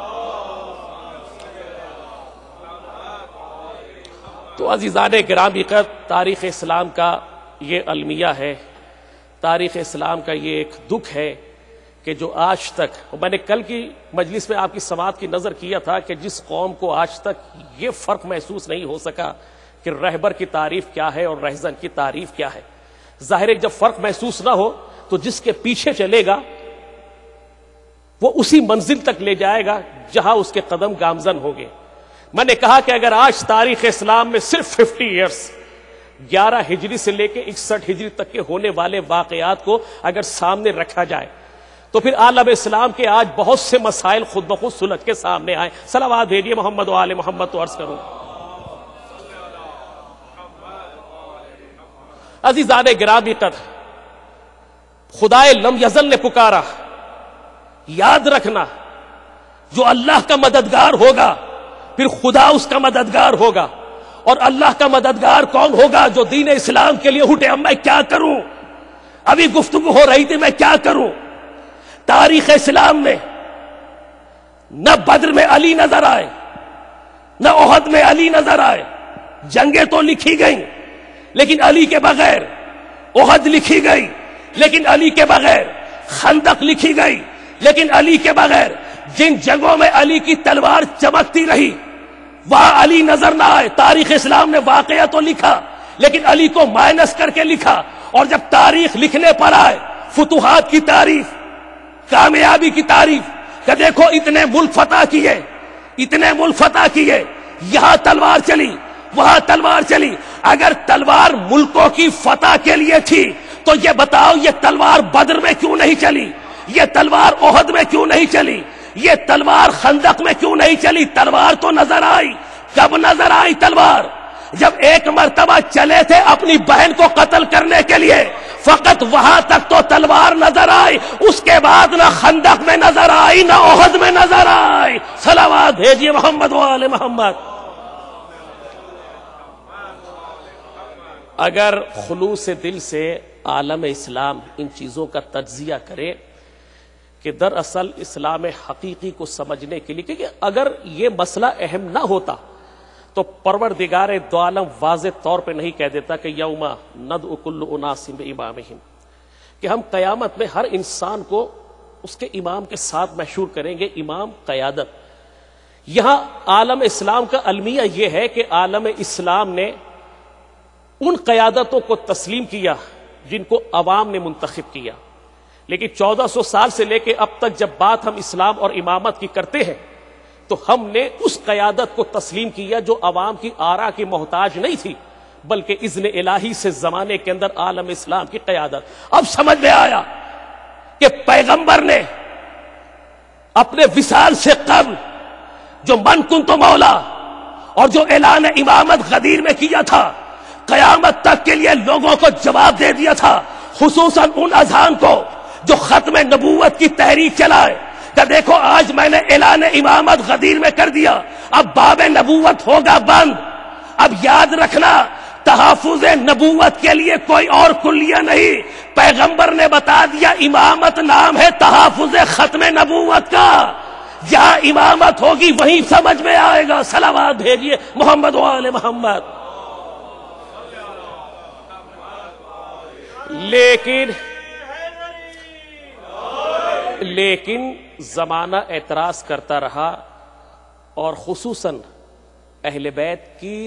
تو عزیزان گرامی قدر، تاریخ اسلام کا یہ المیہ ہے، تاریخ اسلام کا یہ ایک دکھ ہے کہ جو آج تک، میں نے کل کی مجلس میں آپ کی سماعت کی نظر کیا تھا کہ جس قوم کو آج تک یہ فرق محسوس نہیں ہو سکا کہ رہبر کی تعریف کیا ہے اور رہزن کی تعریف کیا ہے۔ ظاہر ہے جب فرق محسوس نہ ہو تو جس کے پیچھے چلے گا وہ اسی منزل تک لے جائے گا جہاں اس کے قدم گامزن ہوں گے۔ میں نے کہا کہ اگر آج تاریخ اسلام میں صرف ففٹی ایئرس گیارہ ہجری سے لے کے اکسٹھ ہجری تک کے ہونے والے واقعات کو اگر سامنے رکھا جائے تو پھر عالم اسلام کے آج بہت سے مسائل خود بخود سلجھ کے سامنے آئے۔ صلوات بھیجیے محمد و آل محمد۔ تو عرض کروں عزیزان گرامی قدر، خدائے لم یزل نے پکارا، یاد رکھنا جو اللہ کا مددگار ہوگا پھر خدا اس کا مددگار ہوگا، اور اللہ کا مددگار کون ہوگا؟ جو دین اسلام کے لیے اٹھے۔ اب میں کیا کروں، ابھی گفتگو ہو رہی تھی میں کیا کروں۔ تاریخ اسلام میں نہ بدر میں علی نظر آئے، نہ احد میں علی نظر آئے، جنگیں تو لکھی گئیں لیکن علی کے بغیر، احد لکھی گئی لیکن علی کے بغیر، خندق لکھی گئی لیکن علی کے بغیر، جن جگہوں میں علی کی تلوار چمکتی رہی وہاں علی نظر نہ آئے۔ تاریخ اسلام نے واقعہ تو لکھا لیکن علی کو مائنس کر کے لکھا، اور جب تاریخ لکھنے پر آئے، فتوحات کی تعریف، کامیابی کی تعریف کہ دیکھو اتنے ملک فتح کیے، اتنے ملک فتح کیے، یہاں تلوار چلی وہاں تلوار چلی۔ اگر تلوار ملکوں کی فتح کے لیے تھی تو یہ بتاؤ یہ تلوار بدر میں کیوں نہیں چلی، یہ تلوار احد میں کیوں نہیں چلی، یہ تلوار خندق میں کیوں نہیں چلی؟ تلوار تو نظر آئی، کب نظر آئی تلوار؟ جب ایک مرتبہ چلے تھے اپنی بہن کو قتل کرنے کے لیے، فقط وہاں تک تو تلوار نظر آئی، اس کے بعد نہ خندق میں نظر آئی نہ احد میں نظر آئی۔ صلوات بھیجیے محمد و آل محمد۔ اگر خلوص دل سے عالم اسلام ان چیزوں کا تجزیہ کرے کہ دراصل اسلام حقیقی کو سمجھنے کے لیے، کیونکہ اگر یہ مسئلہ اہم نہ ہوتا تو پروردگار دو عالم واضح طور پہ نہیں کہہ دیتا کہ یوم ندعو کل اناس بامامہم، کہ ہم قیامت میں ہر انسان کو اس کے امام کے ساتھ محشور کریں گے، امام قیادت۔ یہاں عالم اسلام کا المیہ یہ ہے کہ عالم اسلام نے ان قیادتوں کو تسلیم کیا جن کو عوام نے منتخب کیا، لیکن چودہ سو سال سے لے کے اب تک جب بات ہم اسلام اور امامت کی کرتے ہیں تو ہم نے اس قیادت کو تسلیم کیا جو عوام کی آرا کی محتاج نہیں تھی، بلکہ اذن الہی سے زمانے کے اندر عالم اسلام کی قیادت۔ اب سمجھ میں آیا کہ پیغمبر نے اپنے وصال سے قبل جو من کنت مولا اور جو اعلان امامت غدیر میں کیا تھا، قیامت تک کے لیے لوگوں کو جواب دے دیا تھا، خصوصاً ان اذہان کو جو ختم نبوت کی تحریک چلائے کہ دیکھو آج میں نے اعلان امامت غدیر میں کر دیا، اب باب نبوت ہوگا بند۔ اب یاد رکھنا تحفظ نبوت کے لیے کوئی اور کلیہ نہیں، پیغمبر نے بتا دیا امامت نام ہے تحفظ ختم نبوت کا، جہاں امامت ہوگی وہیں سمجھ میں آئے گا۔ صلوات بھیجیے محمد و آل محمد۔ لیکن لیکن زمانہ اعتراض کرتا رہا، اور خصوصاً اہل بیت کی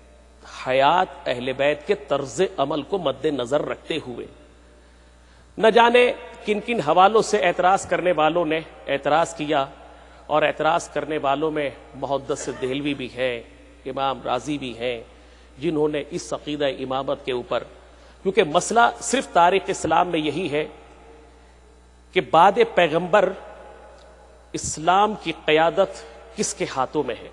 حیات، اہل بیت کے طرز عمل کو مد نظر رکھتے ہوئے نہ جانے کن کن حوالوں سے اعتراض کرنے والوں نے اعتراض کیا، اور اعتراض کرنے والوں میں محدث دہلوی بھی ہے، امام رازی بھی ہیں، جنہوں نے اس عقیدہ امامت کے اوپر، کیونکہ مسئلہ صرف تاریخ اسلام میں یہی ہے کہ بعد پیغمبر اسلام کی قیادت کس کے ہاتھوں میں ہے،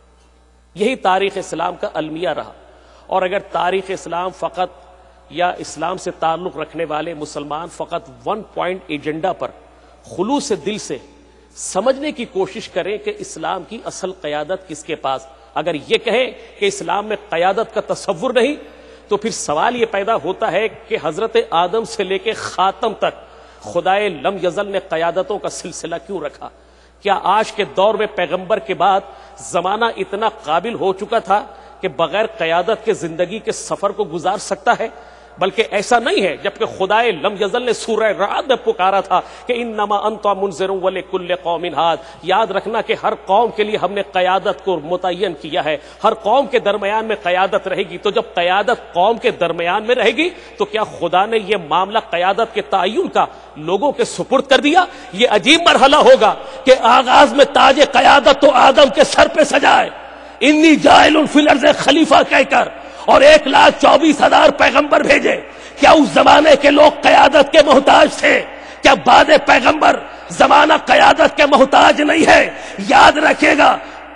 یہی تاریخ اسلام کا المیہ رہا۔ اور اگر تاریخ اسلام فقط یا اسلام سے تعلق رکھنے والے مسلمان فقط ون پوائنٹ ایجنڈا پر خلوص دل سے سمجھنے کی کوشش کریں کہ اسلام کی اصل قیادت کس کے پاس، اگر یہ کہیں کہ اسلام میں قیادت کا تصور نہیں، تو پھر سوال یہ پیدا ہوتا ہے کہ حضرت آدم سے لے کے خاتم تک خدائے لم یزل نے قیادتوں کا سلسلہ کیوں رکھا؟ کیا آج کے دور میں پیغمبر کے بعد زمانہ اتنا قابل ہو چکا تھا کہ بغیر قیادت کے زندگی کے سفر کو گزار سکتا ہے؟ بلکہ ایسا نہیں ہے، جبکہ خدائے لم یزل نے سورہ رعد میں پکارا تھا کہ انما انت منذر ولکل قوم ہاد، یاد رکھنا کہ ہر قوم کے لیے ہم نے قیادت کو متعین کیا ہے، ہر قوم کے درمیان میں قیادت رہے گی۔ تو جب قیادت قوم کے درمیان میں رہے گی تو کیا خدا نے یہ معاملہ قیادت کے تعین کا لوگوں کے سپرد کر دیا؟ یہ عجیب مرحلہ ہوگا کہ آغاز میں تاج قیادت تو آدم کے سر پہ سجائے، انی جاعل فی الارض خلیفہ کہہ کر، اور ایک لاکھ چوبیس ہزار پیغمبر بھیجے۔ کیا اس زمانے کے لوگ قیادت کے محتاج تھے؟ کیا بعد پیغمبر زمانہ قیادت کے محتاج نہیں ہے؟ یاد رکھے گا،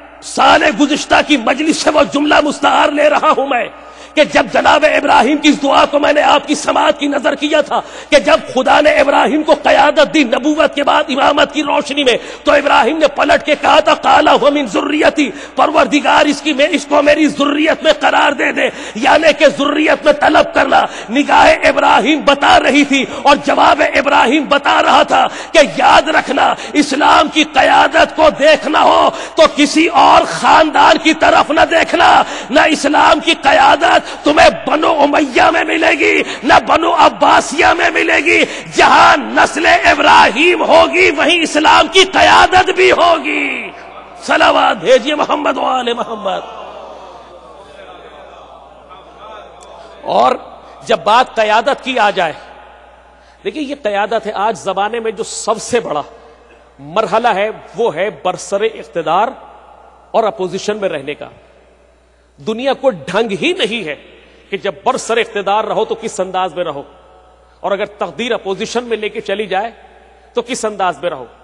سال گزشتہ کی مجلس سے وہ جملہ مستعار لے رہا ہوں میں کہ جب جناب ابراہیم کی اس دعا کو میں نے آپ کی سماعت کی نظر کیا تھا کہ جب خدا نے ابراہیم کو قیادت دی نبوت کے بعد امامت کی روشنی میں، تو ابراہیم نے پلٹ کے کہا تھا قال هو من ذریتی، پروردگار اس کی میں اس کو میری ذریت میں قرار دے دے، یعنی کہ ذریت میں طلب کرنا۔ نگاہ ابراہیم بتا رہی تھی اور جواب ابراہیم بتا رہا تھا کہ یاد رکھنا اسلام کی قیادت کو دیکھنا ہو تو کسی اور خاندان کی طرف نہ دیکھنا، نہ اسلام کی قیادت تمہیں بنو امیہ میں ملے گی نہ بنو عباسیہ میں ملے گی، جہاں نسل ابراہیم ہوگی وہیں اسلام کی قیادت بھی ہوگی۔ صلوات بھیجیے محمد و آل محمد۔ اور جب بات قیادت کی آ جائے، دیکھیے یہ قیادت ہے آج زمانے میں جو سب سے بڑا مرحلہ ہے وہ ہے برسر اقتدار اور اپوزیشن میں رہنے کا۔ دنیا کو ڈھنگ ہی نہیں ہے کہ جب برسر اقتدار رہو تو کس انداز میں رہو، اور اگر تقدیر اپوزیشن میں لے کے چلی جائے تو کس انداز میں رہو۔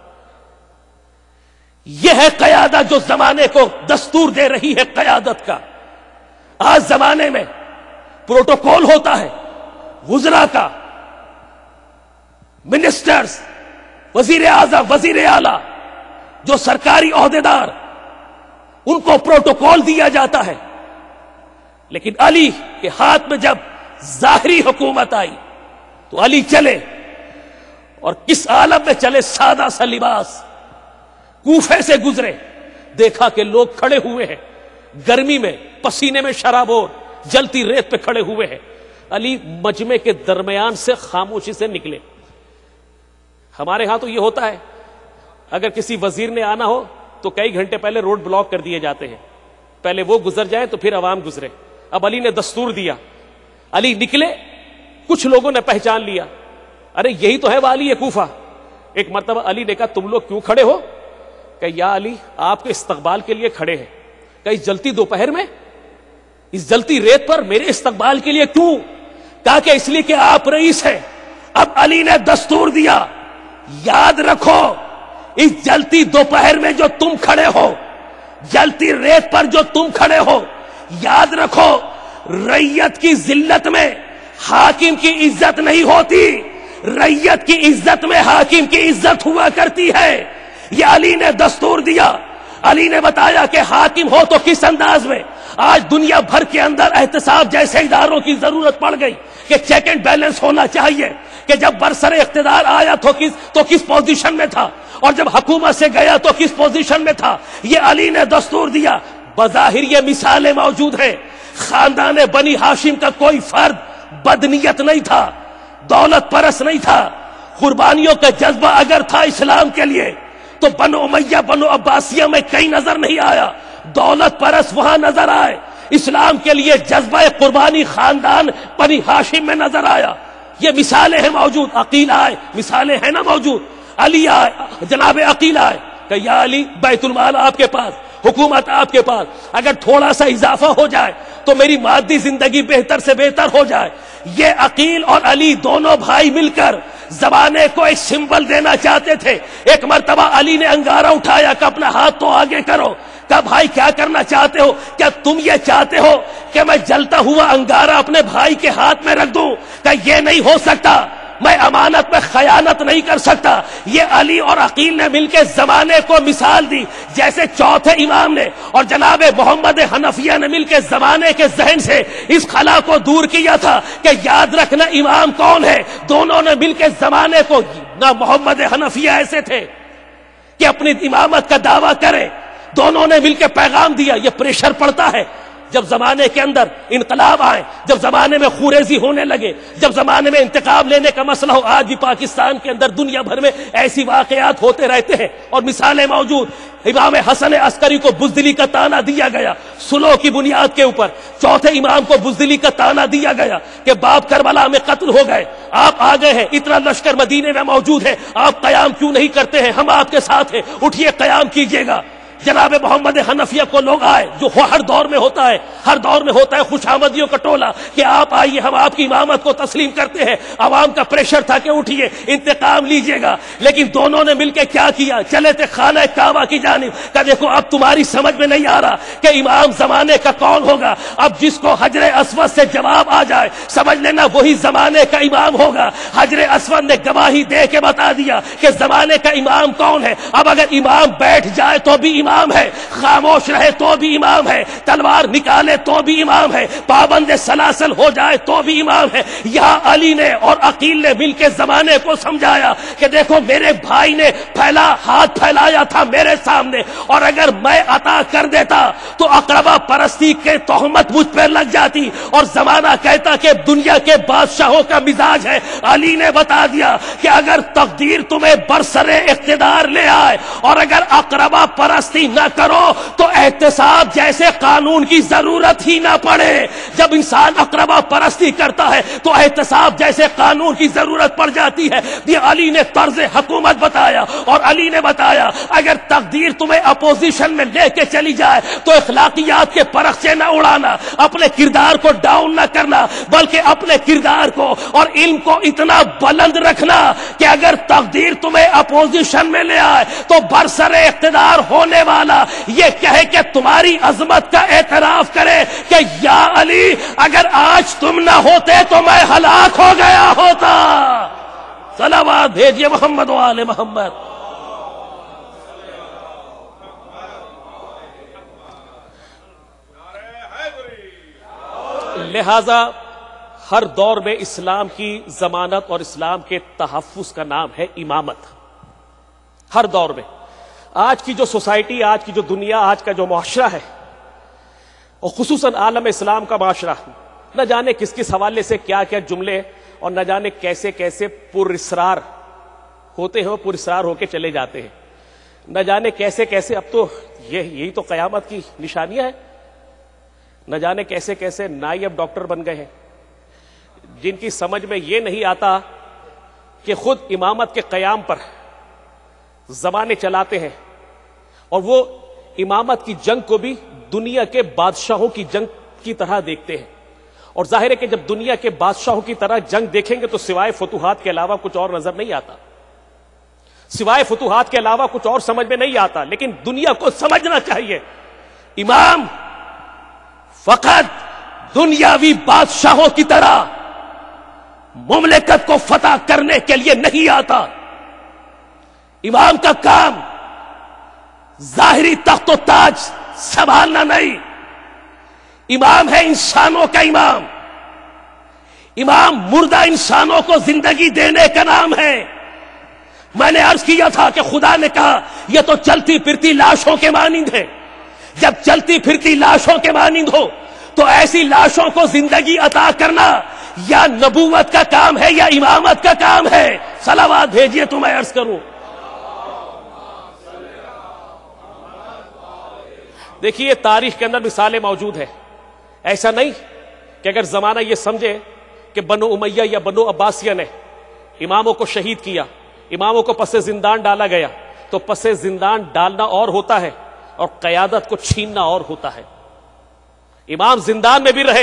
یہ ہے قیادت جو زمانے کو دستور دے رہی ہے قیادت کا۔ آج زمانے میں پروٹوکول ہوتا ہے وزراء کا، منسٹرز، وزیر اعظم، وزیر اعلیٰ، جو سرکاری عہدیدار، ان کو پروٹوکول دیا جاتا ہے. لیکن علی کے ہاتھ میں جب ظاہری حکومت آئی تو علی چلے، اور کس عالم میں چلے؟ سادہ سا لباس. کوفے سے گزرے، دیکھا کہ لوگ کھڑے ہوئے ہیں گرمی میں، پسینے میں شرابور، جلتی ریت پہ کھڑے ہوئے ہیں. علی مجمع کے درمیان سے خاموشی سے نکلے. ہمارے ہاں تو یہ ہوتا ہے، اگر کسی وزیر نے آنا ہو تو کئی گھنٹے پہلے روڈ بلاک کر دیے جاتے ہیں، پہلے وہ گزر جائیں تو پھر عوام گزرے. اب علی نے دستور دیا، علی نکلے. کچھ لوگوں نے پہچان لیا، ارے یہی تو ہے والی کوفہ. ایک مرتبہ علی نے کہا تم لوگ کیوں کھڑے ہو؟ کہ یا علی آپ کے استقبال کے لیے کھڑے ہیں. کہ اس جلتی دوپہر میں، اس جلتی ریت پر میرے استقبال کے لیے کیوں؟ کہا کہ اس لیے کہ آپ رئیس ہیں. اب علی نے دستور دیا، یاد رکھو اس جلتی دوپہر میں جو تم کھڑے ہو، جلتی ریت پر جو تم کھڑے ہو، یاد رکھو رعیت کی ذلت میں حاکم کی عزت نہیں ہوتی، رعیت کی عزت میں حاکم کی عزت ہوا کرتی ہے. یہ علی نے دستور دیا. علی نے بتایا کہ حاکم ہو تو کس انداز میں. آج دنیا بھر کے اندر احتساب جیسے اداروں کی ضرورت پڑ گئی کہ چیک اینڈ بیلنس ہونا چاہیے، کہ جب برسر اقتدار آیا تو کس تو کس پوزیشن میں تھا، اور جب حکومت سے گیا تو کس پوزیشن میں تھا. یہ علی نے دستور دیا. بظاہر یہ مثالیں موجود ہیں. خاندان بنی ہاشم کا کوئی فرد بدنیت نہیں تھا، دولت پرست نہیں تھا. قربانیوں کا جذبہ اگر تھا اسلام کے لیے تو بنو امیہ بنو عباسیہ میں کہیں نظر نہیں آیا. دولت پرست وہاں نظر آئے. اسلام کے لیے جذبہ قربانی خاندان بنی ہاشم میں نظر آیا. یہ مثالیں ہیں موجود. عقیل آئے، مثالیں ہیں نا موجود. علی آئے، جناب عقیل آئے کہ یا علی بیت المال آپ کے پاس، حکومت آپ کے پاس، اگر تھوڑا سا اضافہ ہو جائے تو میری مادی زندگی بہتر سے بہتر ہو جائے. یہ عقیل اور علی دونوں بھائی مل کر زمانے کو ایک سمبل دینا چاہتے تھے. ایک مرتبہ علی نے انگارہ اٹھایا کہ اپنا ہاتھ تو آگے کرو. کہ بھائی کیا کرنا چاہتے ہو؟ کیا تم یہ چاہتے ہو کہ میں جلتا ہوا انگارہ اپنے بھائی کے ہاتھ میں رکھ دوں؟ کہ یہ نہیں ہو سکتا، میں امانت میں خیانت نہیں کر سکتا. یہ علی اور عقیل نے مل کے زمانے کو مثال دی. جیسے چوتھے امام نے اور جناب محمد حنفیہ نے مل کے زمانے کے ذہن سے اس خلا کو دور کیا تھا کہ یاد رکھنا امام کون ہے. دونوں نے مل کے زمانے کو، نہ محمد حنفیہ ایسے تھے کہ اپنی امامت کا دعویٰ کرے، دونوں نے مل کے پیغام دیا. یہ پریشر پڑتا ہے جب زمانے کے اندر انقلاب آئے، جب زمانے میں خوریزی ہونے لگے، جب زمانے میں انتقام لینے کا مسئلہ ہو. آج بھی پاکستان کے اندر دنیا بھر میں ایسی واقعات ہوتے رہتے ہیں اور مثالیں موجود. امام حسن عسکری کو بزدلی کا تانا دیا گیا سلو کی بنیاد کے اوپر. چوتھے امام کو بزدلی کا تانا دیا گیا کہ باپ کربلا میں قتل ہو گئے، آپ آ گئے ہیں، اتنا لشکر مدینے میں موجود ہے، آپ قیام کیوں نہیں کرتے ہیں؟ ہم آپ کے ساتھ ہیں، اٹھیے قیام کیجئے گا. جناب محمد حنفیہ کو لوگ آئے، جو ہر دور میں ہوتا ہے، ہر دور میں ہوتا ہے خوشامدیوں کا ٹولہ کہ آپ آئیے، ہم آپ کی امامت کو تسلیم کرتے ہیں. عوام کا پریشر تھا کہ اٹھیے انتقام لیجئے گا. لیکن دونوں نے مل کے کیا کیا؟ چلے تھے خانہ کعبہ کی جانب کہ دیکھو اب تمہاری سمجھ میں نہیں آ رہا کہ امام زمانے کا کون ہوگا. اب جس کو حجر اسود سے جواب آ جائے سمجھ لینا وہی زمانے کا امام ہوگا. حجر اسود نے گواہی دے کے بتا دیا کہ زمانے کا امام کون ہے. اب اگر امام بیٹھ جائے تو بھی امام ہے، خاموش رہے تو بھی امام ہے، تلوار نکالے تو بھی امام ہے، پابند سلاسل ہو جائے تو بھی امام ہے. یہاں علی نے اور عقیل نے مل کے زمانے کو سمجھایا کہ دیکھو میرے بھائی نے پھیلا ہاتھ پھیلایا تھا میرے سامنے، اور اگر میں عطا کر دیتا تو اقربا پرستی کے تہمت مجھ پر لگ جاتی اور زمانہ کہتا کہ دنیا کے بادشاہوں کا مزاج ہے. علی نے بتا دیا کہ اگر تقدیر تمہیں برسر اقتدار لے آئے اور اگر اقربا پرستی نہ کرو تو احتساب جیسے قانون کی ضرورت ہی نہ پڑے. جب انسان اقربا پرستی کرتا ہے تو احتساب جیسے قانون کی ضرورت پڑ جاتی ہے. یہ علی نے طرز حکومت بتایا اور علی نے بتایا اگر تقدیر تمہیں اپوزیشن میں لے کے چلی جائے تو اخلاقیات کے پرخچے نہ اڑانا، اپنے کردار کو ڈاؤن نہ کرنا، بلکہ اپنے کردار کو اور علم کو اتنا بلند رکھنا کہ اگر تقدیر تمہیں اپوزیشن میں لے آئے تو برسر اقتدار ہونے والا یہ کہے کہ تمہاری عظمت کا اعتراف کرے کہ یا علی اگر آج تم نہ ہوتے تو میں ہلاک ہو گیا ہوتا. صلوات بھیجیے محمد و آل محمد. لہذا ہر دور میں اسلام کی ضمانت اور اسلام کے تحفظ کا نام ہے امامت. ہر دور میں. آج کی جو سوسائٹی، آج کی جو دنیا، آج کا جو معاشرہ ہے، اور خصوصاً عالم اسلام کا معاشرہ، نہ جانے کس کس حوالے سے کیا کیا جملے اور نہ جانے کیسے کیسے پر اسرار ہوتے ہیں اور پر اسرار ہو کے چلے جاتے ہیں. نہ جانے کیسے کیسے، اب تو یہ یہی تو قیامت کی نشانیاں ہیں. نہ جانے کیسے کیسے نائی اب ڈاکٹر بن گئے ہیں، جن کی سمجھ میں یہ نہیں آتا کہ خود امامت کے قیام پر زمانے چلاتے ہیں، اور وہ امامت کی جنگ کو بھی دنیا کے بادشاہوں کی جنگ کی طرح دیکھتے ہیں. اور ظاہر ہے کہ جب دنیا کے بادشاہوں کی طرح جنگ دیکھیں گے تو سوائے فتوحات کے علاوہ کچھ اور نظر نہیں آتا. سوائے فتوحات کے علاوہ کچھ اور سمجھ میں نہیں آتا. لیکن دنیا کو سمجھنا چاہیے امام فقط دنیاوی بادشاہوں کی طرح مملکت کو فتح کرنے کے لیے نہیں آتا. امام کا کام ظاہری تخت و تاج سنبھالنا نہیں. امام ہے انسانوں کا امام. امام مردہ انسانوں کو زندگی دینے کا نام ہے. میں نے عرض کیا تھا کہ خدا نے کہا یہ تو چلتی پھرتی لاشوں کے مانند ہے. جب چلتی پھرتی لاشوں کے مانند ہو تو ایسی لاشوں کو زندگی عطا کرنا یا نبوت کا کام ہے یا امامت کا کام ہے. صلوات بھیجیے تو میں عرض کروں. دیکھیے تاریخ کے اندر مثالیں موجود ہیں. ایسا نہیں کہ اگر زمانہ یہ سمجھے کہ بنو امیہ یا بنو عباسیہ نے اماموں کو شہید کیا، اماموں کو پس زندان ڈالا گیا، تو پس زندان ڈالنا اور ہوتا ہے اور قیادت کو چھیننا اور ہوتا ہے. امام زندان میں بھی رہے،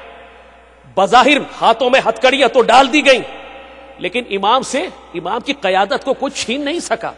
بظاہر ہاتھوں میں ہتکڑیاں تو ڈال دی گئیں، لیکن امام سے امام کی قیادت کو کوئی چھین نہیں سکا.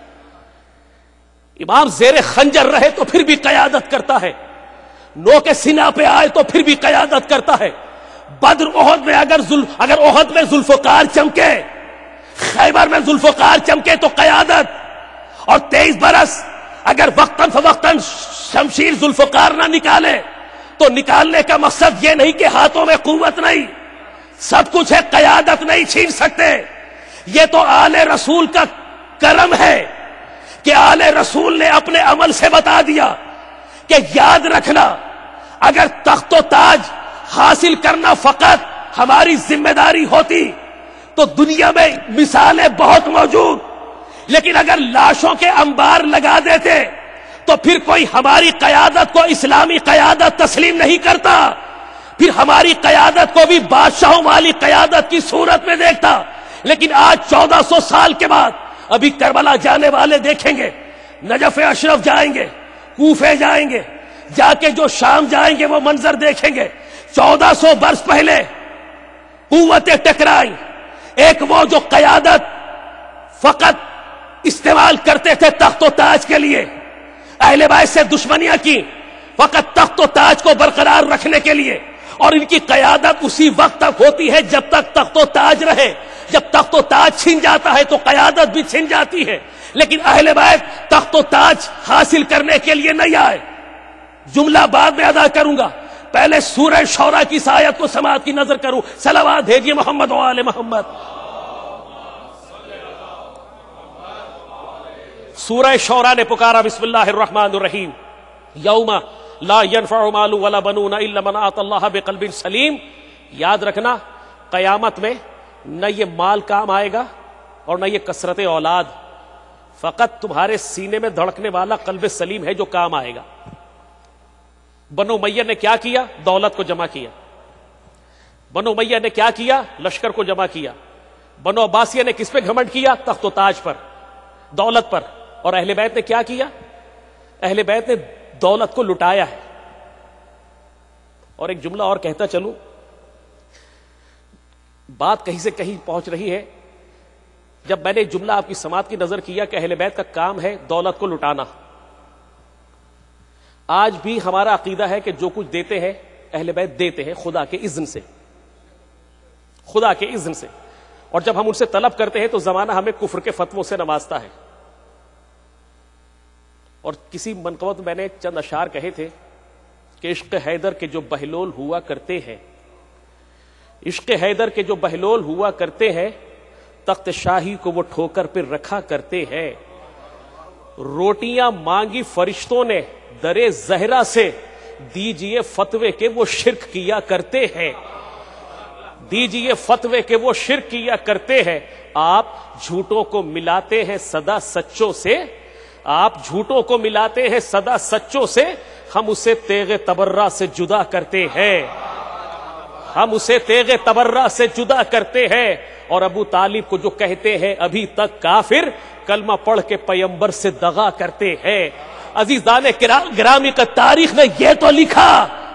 امام زیر خنجر رہے تو پھر بھی قیادت کرتا ہے، نو کے سینہ پہ آئے تو پھر بھی قیادت کرتا ہے. بدر احد میں اگر اگر احد میں ذوالفقار چمکے، خیبر میں ذوالفقار چمکے تو قیادت. اور تیئیس برس اگر وقتاً فوقتاً شمشیر ذوالفقار نہ نکالے تو نکالنے کا مقصد یہ نہیں کہ ہاتھوں میں قوت نہیں، سب کچھ ہے، قیادت نہیں چھین سکتے. یہ تو آل رسول کا کرم ہے کہ آل رسول نے اپنے عمل سے بتا دیا کہ یاد رکھنا اگر تخت و تاج حاصل کرنا فقط ہماری ذمہ داری ہوتی تو دنیا میں مثالیں بہت موجود، لیکن اگر لاشوں کے انبار لگا دیتے تو پھر کوئی ہماری قیادت کو اسلامی قیادت تسلیم نہیں کرتا، پھر ہماری قیادت کو بھی بادشاہوں والی قیادت کی صورت میں دیکھتا. لیکن آج چودہ سو سال کے بعد ابھی کربلا جانے والے دیکھیں گے، نجف اشرف جائیں گے، کوفے جائیں گے، جا کے جو شام جائیں گے وہ منظر دیکھیں گے. چودہ سو برس پہلے قوتیں ٹکرائی. ایک وہ جو قیادت فقط استعمال کرتے تھے تخت و تاج کے لیے، اہل بیت سے دشمنیاں کی فقط تخت و تاج کو برقرار رکھنے کے لیے، اور ان کی قیادت اسی وقت تک ہوتی ہے جب تک تخت و تاج رہے. جب تخت و تاج چھن جاتا ہے تو قیادت بھی چھن جاتی ہے. لیکن اہل بیت تخت و تاج حاصل کرنے کے لیے نہیں آئے. جملہ بعد میں ادا کروں گا، پہلے سورہ شورا کی اس آیت کو سماعت کی نظر کروں. صلوات بھیجیے محمد و آل محمد. سورہ شورا نے پکارا بسم اللہ الرحمن الرحیم، یوم لا ينفع مال ولا بنون الا من اتى اللہ بقلب سلیم. یاد رکھنا قیامت میں نہ یہ مال کام آئے گا اور نہ یہ کثرت اولاد، فقط تمہارے سینے میں دھڑکنے والا قلب سلیم ہے جو کام آئے گا. بنو امیہ نے کیا کیا؟ دولت کو جمع کیا. بنو امیہ نے کیا کیا؟ لشکر کو جمع کیا. بنو عباسیہ نے کس پہ گھمنڈ کیا؟ تخت و تاج پر، دولت پر. اور اہل بیت نے کیا کیا؟ اہل بیت نے دولت کو لٹایا ہے. اور ایک جملہ اور کہتا چلوں، بات کہیں سے کہیں پہنچ رہی ہے. جب میں نے جملہ آپ کی سماعت کی نظر کیا کہ اہل بیت کا کام ہے دولت کو لٹانا، آج بھی ہمارا عقیدہ ہے کہ جو کچھ دیتے ہیں اہل بیت دیتے ہیں خدا کے اذن سے، خدا کے اذن سے. اور جب ہم ان سے طلب کرتے ہیں تو زمانہ ہمیں کفر کے فتووں سے نوازتا ہے. اور کسی منقبت میں نے چند اشعار کہے تھے کہ عشق حیدر کے جو بہلول ہوا کرتے ہیں، عشق حیدر کے جو بہلول ہوا کرتے ہیں، تخت شاہی کو وہ ٹھوکر پہ رکھا کرتے ہیں. روٹیاں مانگی فرشتوں نے درے زہرا سے، دیجئے فتوے کے وہ شرک کیا کرتے ہیں. دیجئے فتوے کے وہ شرک کیا کرتے ہیں. آپ جھوٹوں کو ملاتے ہیں صدا سچوں سے، آپ جھوٹوں کو ملاتے ہیں صدا سچوں سے، ہم اسے تیغ تبرہ سے جدا کرتے ہیں، ہم اسے تیغ تبرہ سے جدا کرتے ہیں. اور ابو طالب کو جو کہتے ہیں ابھی تک کافر، کلمہ پڑھ کے پیمبر سے دغا کرتے ہیں. عزیزان گرامی کا تاریخ نے یہ تو لکھا،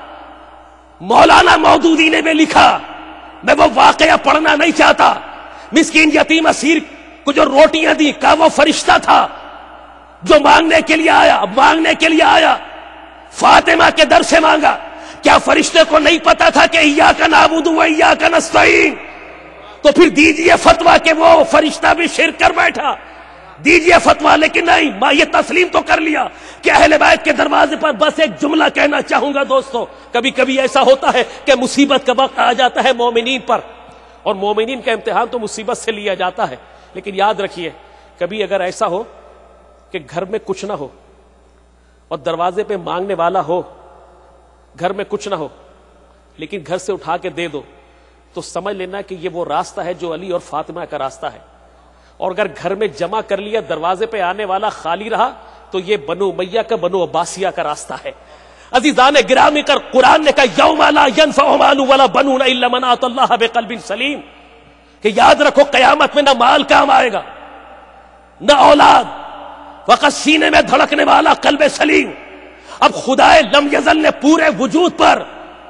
مولانا مودودی نے بھی لکھا، میں وہ واقعہ پڑھنا نہیں چاہتا. مسکین یتیم اسیر کو جو روٹیاں دی، کا وہ فرشتہ تھا جو مانگنے کے لیے آیا، مانگنے کے لیے آیا فاطمہ کے در سے مانگا. کیا فرشتے کو نہیں پتا تھا کہ ایاک نعبد و ایاک نستعین؟ تو پھر دیجئے فتویٰ کہ وہ فرشتہ بھی شرک کر بیٹھا، دیجئے فتویٰ. لیکن نہیں، میں یہ تسلیم تو کر لیا کہ اہل بیت کے دروازے پر بس ایک جملہ کہنا چاہوں گا دوستو. کبھی کبھی ایسا ہوتا ہے کہ مصیبت کا وقت آ جاتا ہے مومنین پر، اور مومنین کا امتحان تو مصیبت سے لیا جاتا ہے. لیکن یاد رکھیے، کبھی اگر ایسا ہو کہ گھر میں کچھ نہ ہو اور دروازے پہ مانگنے والا ہو، گھر میں کچھ نہ ہو لیکن گھر سے اٹھا کے دے دو، تو سمجھ لینا کہ یہ وہ راستہ ہے جو علی اور فاطمہ کا راستہ ہے. اور اگر گھر میں جمع کر لیا، دروازے پہ آنے والا خالی رہا، تو یہ بنو امیہ کا، بنو عباسیہ کا راستہ ہے. عزیزان گرامی کر قرآن نے کہا یوم لا ینفع مال ولا بنون الا من آتی اللہ بقلب سلیم، کہ یاد رکھو قیامت میں نہ مال کام آئے گا نہ اولاد، فقط سینے میں دھڑکنے والا قلب سلیم. اب خدائے لم یزل نے پورے وجود پر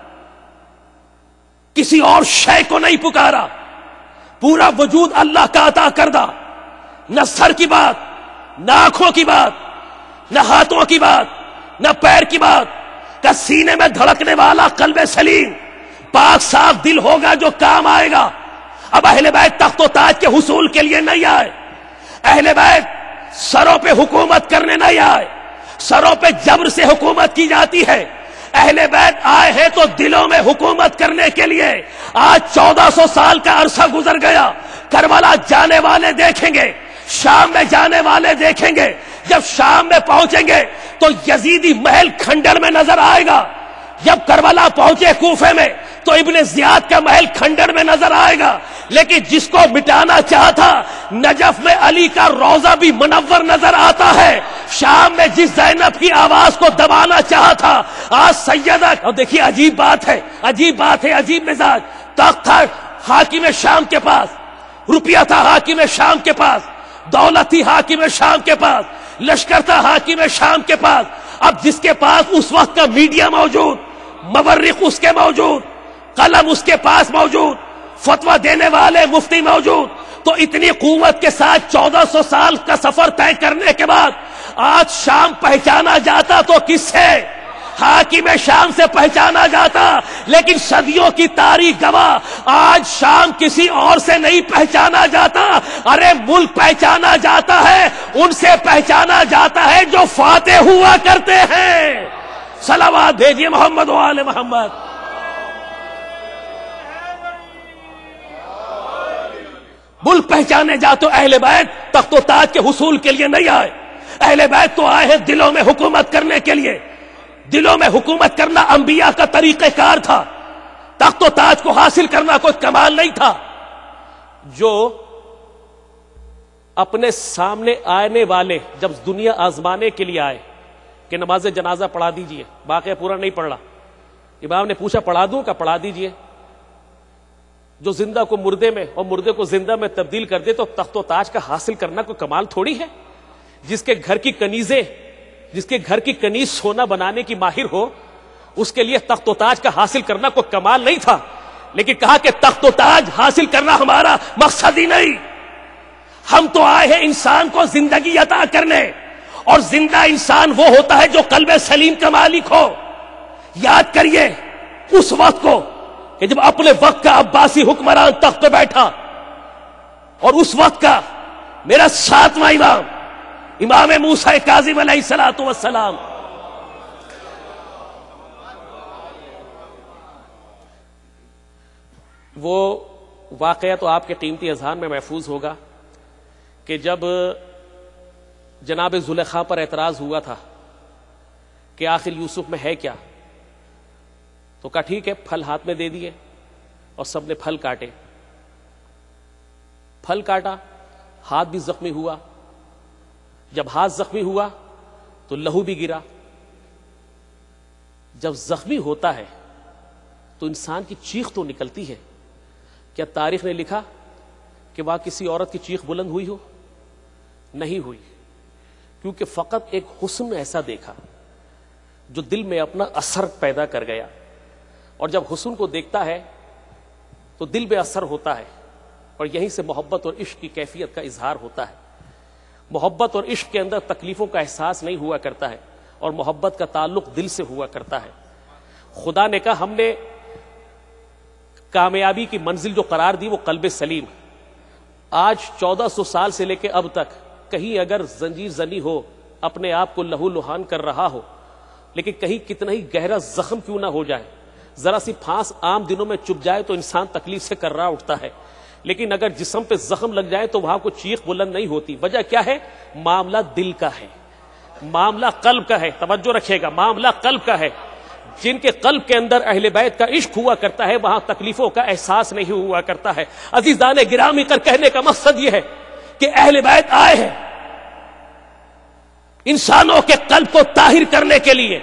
کسی اور شے کو نہیں پکارا، پورا وجود اللہ کا عطا کردہ، نہ سر کی بات، نہ آنکھوں کی بات، نہ ہاتھوں کی بات، نہ پیر کی بات، کہ سینے میں دھڑکنے والا قلب سلیم، پاک صاف دل ہوگا جو کام آئے گا. اب اہل بیت تخت و تاج کے حصول کے لیے نہیں آئے، اہل بیت سروں پہ حکومت کرنے نہیں آئے، سروں پہ جبر سے حکومت کی جاتی ہے. اہل بیت آئے ہیں تو دلوں میں حکومت کرنے کے لیے. آج چودہ سو سال کا عرصہ گزر گیا، کربلا جانے والے دیکھیں گے، شام میں جانے والے دیکھیں گے. جب شام میں پہنچیں گے تو یزیدی محل کھنڈر میں نظر آئے گا. جب کربلا پہنچے کوفے میں تو ابن زیاد کا محل کھنڈر میں نظر آئے گا. لیکن جس کو مٹانا چاہتا، نجف میں علی کا روضہ بھی منور نظر آتا ہے. شام میں جس زینب کی آواز کو دبانا چاہتا، آج سیدہ. اور دیکھیے عجیب بات ہے، عجیب بات ہے، عجیب مزاج. تخت تھا حاکم شام کے پاس، روپیہ تھا حاکم شام کے پاس، دولت تھی حاکم شام کے پاس، لشکر تھا حاکم شام کے پاس. اب جس کے پاس اس وقت کا میڈیا موجود، مورخ اس کے موجود، قلم اس کے پاس موجود، فتویٰ دینے والے مفتی موجود، تو اتنی قوت کے ساتھ چودہ سو سال کا سفر طے کرنے کے بعد آج شام پہچانا جاتا تو کس سے؟ حاکم شام سے پہچانا جاتا. لیکن صدیوں کی تاریخ گواہ، آج شام کسی اور سے نہیں پہچانا جاتا. ارے ملک پہچانا جاتا ہے ان سے پہچانا جاتا ہے جو فاتح ہوا کرتے ہیں. صلوات بھیجیے محمد و آل محمد. ملک پہچانے جاتے. اہل بیت تخت و تاج کے حصول کے لیے نہیں آئے، اہل بیت تو آئے ہیں دلوں میں حکومت کرنے کے لیے. دلوں میں حکومت کرنا انبیاء کا طریقہ کار تھا، تخت و تاج کو حاصل کرنا کوئی کمال نہیں تھا. جو اپنے سامنے آنے والے جب دنیا آزمانے کے لیے آئے کہ نماز جنازہ پڑھا دیجئے، واقعہ پورا نہیں پڑھ رہا، امام نے پوچھا پڑھا دوں کا؟ پڑھا دیجئے. جو زندہ کو مردے میں اور مردے کو زندہ میں تبدیل کر دے تو تخت و تاج کا حاصل کرنا کوئی کمال تھوڑی ہے. جس کے گھر کی کنیزیں، جس کے گھر کی کنیز سونا بنانے کی ماہر ہو، اس کے لیے تخت و تاج کا حاصل کرنا کوئی کمال نہیں تھا. لیکن کہا کہ تخت و تاج حاصل کرنا ہمارا مقصد ہی نہیں. ہم تو آئے ہیں انسان کو زندگی عطا کرنے، اور زندہ انسان وہ ہوتا ہے جو قلب سلیم کا مالک ہو. یاد کریے اس وقت کو کہ جب اپنے وقت کا عباسی حکمران تخت پہ بیٹھا، اور اس وقت کا میرا ساتواں امام امام موسیٰ کاظم علیہ الصلوۃ والسلام، وہ واقعہ تو آپ کے قیمتی اذہان میں محفوظ ہوگا کہ جب جناب زلیخا پر اعتراض ہوا تھا کہ آخر یوسف میں ہے کیا، تو کہا ٹھیک ہے، پھل ہاتھ میں دے دیے اور سب نے پھل کاٹے، پھل کاٹا، ہاتھ بھی زخمی ہوا، جب ہاتھ زخمی ہوا تو لہو بھی گرا۔ جب زخمی ہوتا ہے تو انسان کی چیخ تو نکلتی ہے، کیا تاریخ نے لکھا کہ وہاں کسی عورت کی چیخ بلند ہوئی ہو؟ نہیں ہوئی، کیونکہ فقط ایک حسن ایسا دیکھا جو دل میں اپنا اثر پیدا کر گیا، اور جب حسن کو دیکھتا ہے تو دل بے اثر ہوتا ہے، اور یہیں سے محبت اور عشق کی کیفیت کا اظہار ہوتا ہے۔ محبت اور عشق کے اندر تکلیفوں کا احساس نہیں ہوا کرتا ہے، اور محبت کا تعلق دل سے ہوا کرتا ہے۔ خدا نے کہا ہم نے کامیابی کی منزل جو قرار دی وہ قلب سلیم۔ آج چودہ سو سال سے لے کے اب تک کہیں اگر زنجیر زنی ہو، اپنے آپ کو لہو لہان کر رہا ہو، لیکن کہیں کتنا ہی گہرا زخم کیوں نہ ہو جائے، ذرا سی پھانس عام دنوں میں چپ جائے تو انسان تکلیف سے کر رہا اٹھتا ہے، لیکن اگر جسم پہ زخم لگ جائے تو وہاں کو چیخ بلند نہیں ہوتی۔ وجہ کیا ہے؟ معاملہ دل کا ہے، معاملہ قلب کا ہے۔ توجہ رکھیے گا، معاملہ قلب کا ہے۔ جن کے قلب کے اندر اہل بیت کا عشق ہوا کرتا ہے وہاں تکلیفوں کا احساس نہیں ہوا کرتا ہے۔ عزیزان گرامی کر کہنے کا مقصد یہ ہے کہ اہل بیت آئے ہیں انسانوں کے قلب کو طاہر کرنے کے لیے۔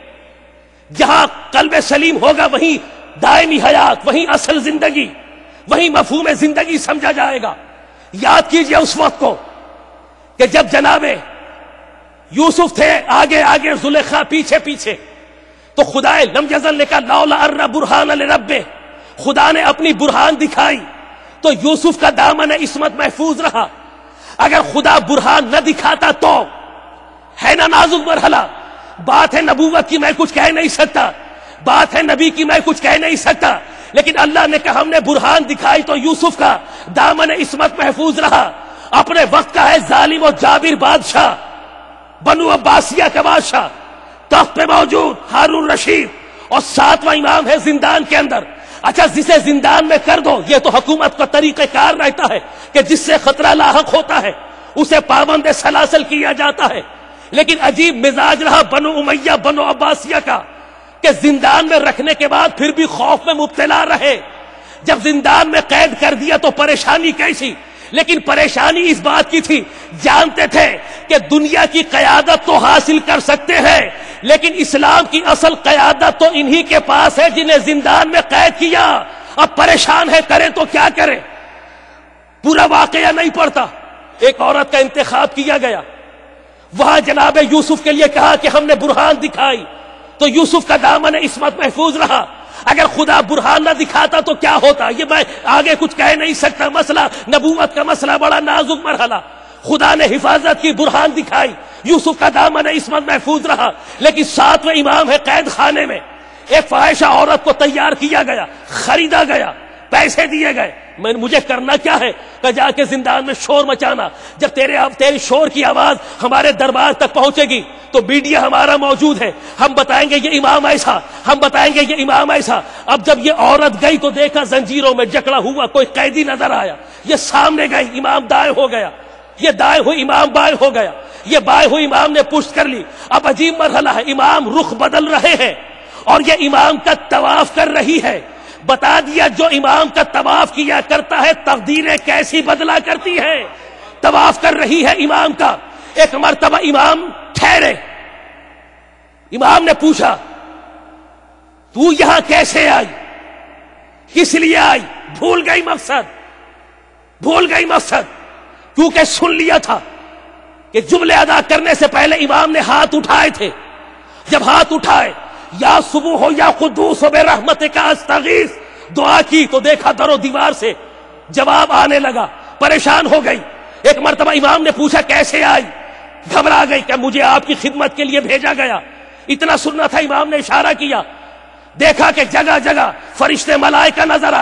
جہاں قلب سلیم ہوگا وہیں دائمی حیات، وہیں اصل زندگی، وہیں مفہوم زندگی سمجھا جائے گا۔ یاد کیجئے اس وقت کو کہ جب جناب یوسف تھے آگے آگے، زلیخا پیچھے پیچھے، تو خدا لم یزل نے کہا لولا ار برہان لرب، خدا نے اپنی برہان دکھائی تو یوسف کا دامن عصمت محفوظ رہا۔ اگر خدا برہان نہ دکھاتا تو ہے نا نازک مرحلہ، بات ہے نبوت کی میں کچھ کہہ نہیں سکتا، بات ہے نبی کی میں کچھ کہہ نہیں سکتا، لیکن اللہ نے کہا ہم نے برہان دکھائی تو یوسف کا دامن عصمت محفوظ رہا۔ اپنے وقت کا ہے ظالم و جابر بادشاہ، بنو عباسیہ کا بادشاہ، تخت پہ موجود ہارون رشید، اور ساتواں امام ہے زندان کے اندر۔ اچھا جسے زندان میں کر دو، یہ تو حکومت کا طریقہ کار رہتا ہے کہ جس سے خطرہ لاحق ہوتا ہے اسے پابند سلاسل کیا جاتا ہے، لیکن عجیب مزاج رہا بنو امیہ بنو عباسیہ کا کہ زندان میں رکھنے کے بعد پھر بھی خوف میں مبتلا رہے۔ جب زندان میں قید کر دیا تو پریشانی کیسی، لیکن پریشانی اس بات کی تھی، جانتے تھے کہ دنیا کی قیادت تو حاصل کر سکتے ہیں لیکن اسلام کی اصل قیادت تو انہی کے پاس ہے جنہیں زندان میں قید کیا۔ اب پریشان ہے، کریں تو کیا کریں؟ پورا واقعہ نہیں پڑتا، ایک عورت کا انتخاب کیا گیا، وہاں جناب یوسف کے لیے کہا کہ ہم نے برہان دکھائی تو یوسف کا دامن عصمت محفوظ رہا۔ اگر خدا برہان نہ دکھاتا تو کیا ہوتا، یہ میں آگے کچھ کہہ نہیں سکتا، مسئلہ نبوت کا مسئلہ بڑا نازک مرحلہ۔ خدا نے حفاظت کی، برہان دکھائی، یوسف کا دامن عصمت محفوظ رہا، لیکن ساتویں امام ہے قید خانے میں۔ ایک فاحشہ عورت کو تیار کیا گیا، خریدا گیا، پیسے دیے گئے، میں مجھے کرنا کیا ہے کہ جا کے زندان میں شور مچانا۔ جب تیرے اب تیری شور کی آواز ہمارے دربار تک پہنچے گی تو میڈیا ہمارا موجود ہے، ہم بتائیں گے یہ امام ایسا، ہم بتائیں گے یہ امام ایسا۔ اب جب یہ عورت گئی تو دیکھا زنجیروں میں جکڑا ہوا کوئی قیدی نظر آیا، یہ سامنے گئی، امام دائیں ہو گیا، یہ دائیں ہوئی امام بائیں ہو گیا، یہ بائیں ہوئی امام نے پشت کر لی۔ اب عجیب مرحلہ ہے، امام رخ بدل رہے ہیں اور یہ امام کا طواف کر رہی ہے۔ بتا دیا جو امام کا طواف کیا کرتا ہے تقدیریں کیسی بدلا کرتی ہے۔ طواف کر رہی ہے امام کا، ایک مرتبہ امام ٹھہرے، امام نے پوچھا تو یہاں کیسے آئی، کس لیے آئی؟ بھول گئی مقصد، بھول گئی مقصد، کیونکہ سن لیا تھا کہ جملے ادا کرنے سے پہلے امام نے ہاتھ اٹھائے تھے۔ جب ہاتھ اٹھائے یا صبح ہو یا قدوس ہو بے رحمت کا استغیث دعا کی تو دیکھا در و دیوار سے جواب آنے لگا، پریشان ہو گئی۔ ایک مرتبہ امام نے پوچھا کیسے آئی، گھبرا گئی کہ مجھے آپ کی خدمت کے لیے بھیجا گیا۔ اتنا سننا تھا، امام نے اشارہ کیا، دیکھا کہ جگہ جگہ فرشتے ملائکہ نظر آئے۔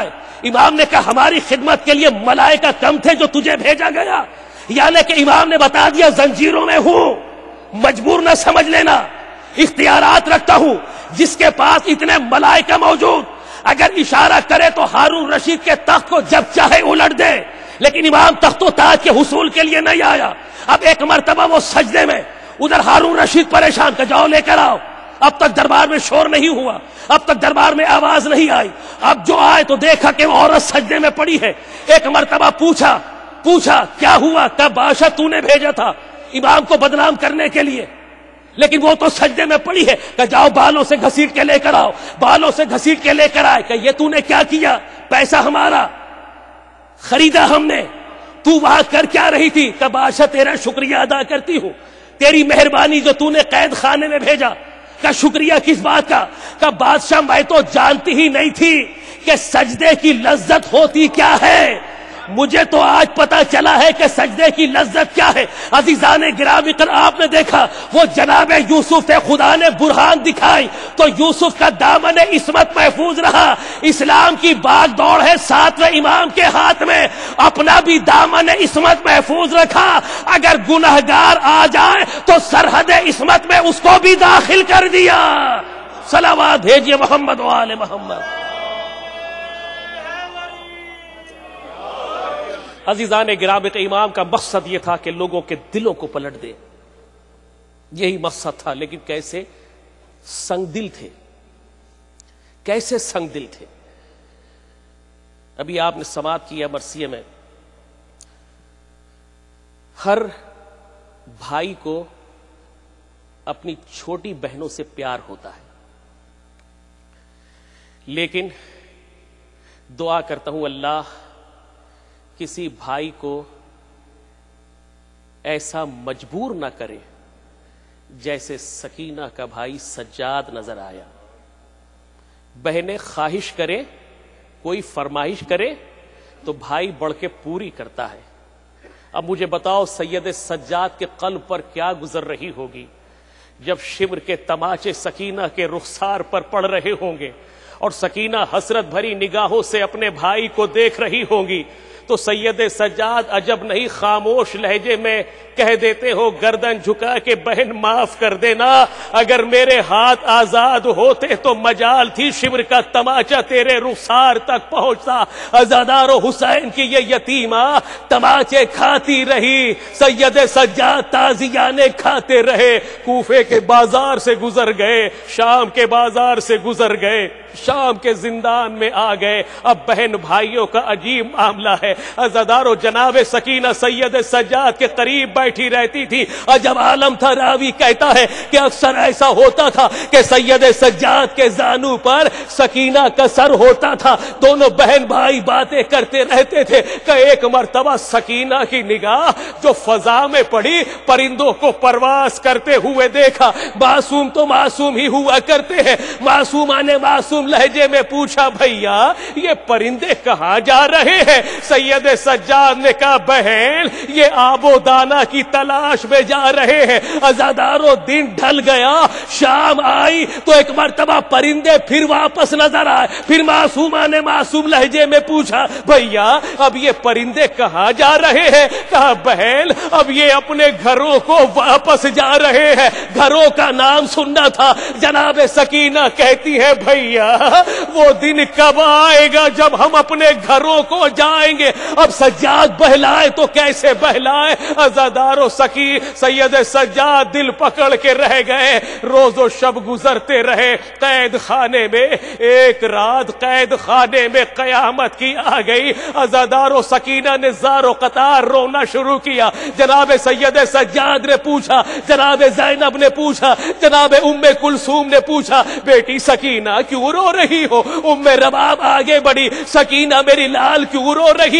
امام نے کہا ہماری خدمت کے لیے ملائکہ کم تھے جو تجھے بھیجا گیا؟ یعنی کہ امام نے بتا دیا زنجیروں میں ہوں، مجبور نہ سمجھ لینا، اختیارات رکھتا ہوں۔ جس کے پاس اتنے ملائکہ موجود، اگر اشارہ کرے تو ہارون رشید کے تخت کو جب چاہے الٹ دے، لیکن امام تخت و تاج کے حصول کے لیے نہیں آیا۔ اب ایک مرتبہ وہ سجدے میں، ادھر ہارون رشید پریشان کہ جاؤ لے کر آؤ۔ اب تک دربار میں شور نہیں ہوا، اب تک دربار میں آواز نہیں آئی، اب جو آئے تو دیکھا کہ وہ عورت سجدے میں پڑی ہے۔ ایک مرتبہ پوچھا پوچھا کیا ہوا؟ کہ بادشاہ تو نے بھیجا تھا امام کو بدنام کرنے کے لیے، لیکن وہ تو سجدے میں پڑی ہے۔ کہ جاؤ بالوں سے گھسیٹ کے لے کر آؤ، بالوں سے گھسیٹ کے لے کر آئے۔ کہ یہ تو نے کیا کیا؟ پیسہ ہمارا خریدا ہم نے، تو وہاں کر کیا رہی تھی؟ کہ بادشاہ تیرا شکریہ ادا کرتی ہوں، تیری مہربانی جو تو نے قید خانے میں بھیجا۔ کا شکریہ کس بات کا؟ کہ بادشاہ میں تو جانتی ہی نہیں تھی کہ سجدے کی لذت ہوتی کیا ہے، مجھے تو آج پتا چلا ہے کہ سجدے کی لذت کیا ہے۔ عزیزان گرامی، کر آپ نے دیکھا وہ جناب یوسف سے خدا نے برہان دکھائی تو یوسف کا دامن عصمت محفوظ رہا۔ اسلام کی باغ دوڑ ہے ساتویں امام کے ہاتھ میں، اپنا بھی دامن عصمت محفوظ رکھا۔ اگر گنہگار آ جائے تو سرحد عصمت میں اس کو بھی داخل کر دیا۔ صلوات بھیجیے محمد و آل محمد۔ عزیزان گرامی، امام کا مقصد یہ تھا کہ لوگوں کے دلوں کو پلٹ دے، یہی مقصد تھا۔ لیکن کیسے سنگ دل تھے، کیسے سنگ دل تھے۔ ابھی آپ نے سماعت کیا مرثیہ میں، ہر بھائی کو اپنی چھوٹی بہنوں سے پیار ہوتا ہے، لیکن دعا کرتا ہوں اللہ کسی بھائی کو ایسا مجبور نہ کرے جیسے سکینہ کا بھائی سجاد نظر آیا۔ بہنیں خواہش کریں، کوئی فرمائش کرے تو بھائی بڑھ کے پوری کرتا ہے۔ اب مجھے بتاؤ سید سجاد کے قلب پر کیا گزر رہی ہوگی جب شمر کے تماچے سکینہ کے رخسار پر پڑ رہے ہوں گے اور سکینہ حسرت بھری نگاہوں سے اپنے بھائی کو دیکھ رہی ہوں گی، تو سید سجاد عجب نہیں خاموش لہجے میں کہہ دیتے ہو گردن جھکا کے بہن معاف کر دینا، اگر میرے ہاتھ آزاد ہوتے تو مجال تھی شمر کا تماچا تیرے رخسار تک پہنچتا۔ عزادار و حسین کی یہ یتیمہ تماچے کھاتی رہی، سید سجاد تازیانے کھاتے رہے، کوفے کے بازار سے گزر گئے، شام کے بازار سے گزر گئے، شام کے زندان میں آ گئے۔ اب بہن بھائیوں کا عجیب معاملہ ہے۔ عزادارو جناب سکینہ سید سجاد کے قریب بیٹھی رہتی تھی، عجب عالم تھا۔ راوی کہتا ہے کہ اکثر ایسا ہوتا تھا کہ سید سجاد کے زانو پر سکینہ کا سر ہوتا تھا، دونوں بہن بھائی باتیں کرتے رہتے تھے کہ ایک مرتبہ سکینہ کی نگاہ جو فضا میں پڑی، پرندوں کو پرواز کرتے ہوئے دیکھا۔ معصوم تو معصوم ہی ہوا کرتے ہیں، معصومان معصوم لہجے میں پوچھا بھیا یہ پرندے کہاں جا رہے ہیں؟ سید سجاد نے کہا بہن یہ آب و دانہ کی تلاش میں جا رہے ہیں۔ عزادارو دن ڈھل گیا، شام آئی تو ایک مرتبہ پرندے پھر واپس نظر آئے، پھر معصومان نے معصوم لہجے میں پوچھا بھیا اب یہ پرندے کہاں جا رہے ہیں؟ کہا بہن اب یہ اپنے گھروں کو واپس جا رہے ہیں۔ گھروں کا نام سننا تھا۔ جناب سکینہ کہتی ہے بھیا وہ دن کب آئے گا جب ہم اپنے گھروں کو جائیں گے؟ اب سجاد بہلائے تو کیسے بہلائے؟ عزادار و سکی سید سجاد دل پکڑ کے رہ گئے، روز و شب گزرتے رہے قید خانے میں۔ ایک رات قید خانے میں قیامت کی آ گئی، عزادار و سکینہ نے زار و قطار رونا شروع کیا۔ جناب سید سجاد نے پوچھا، جناب زینب نے پوچھا، جناب ام کلثوم نے پوچھا بیٹی سکینہ کیوں رو رہی ہو؟ ام رباب آگے بڑھی، سکینہ میری لال کیوں رو رہی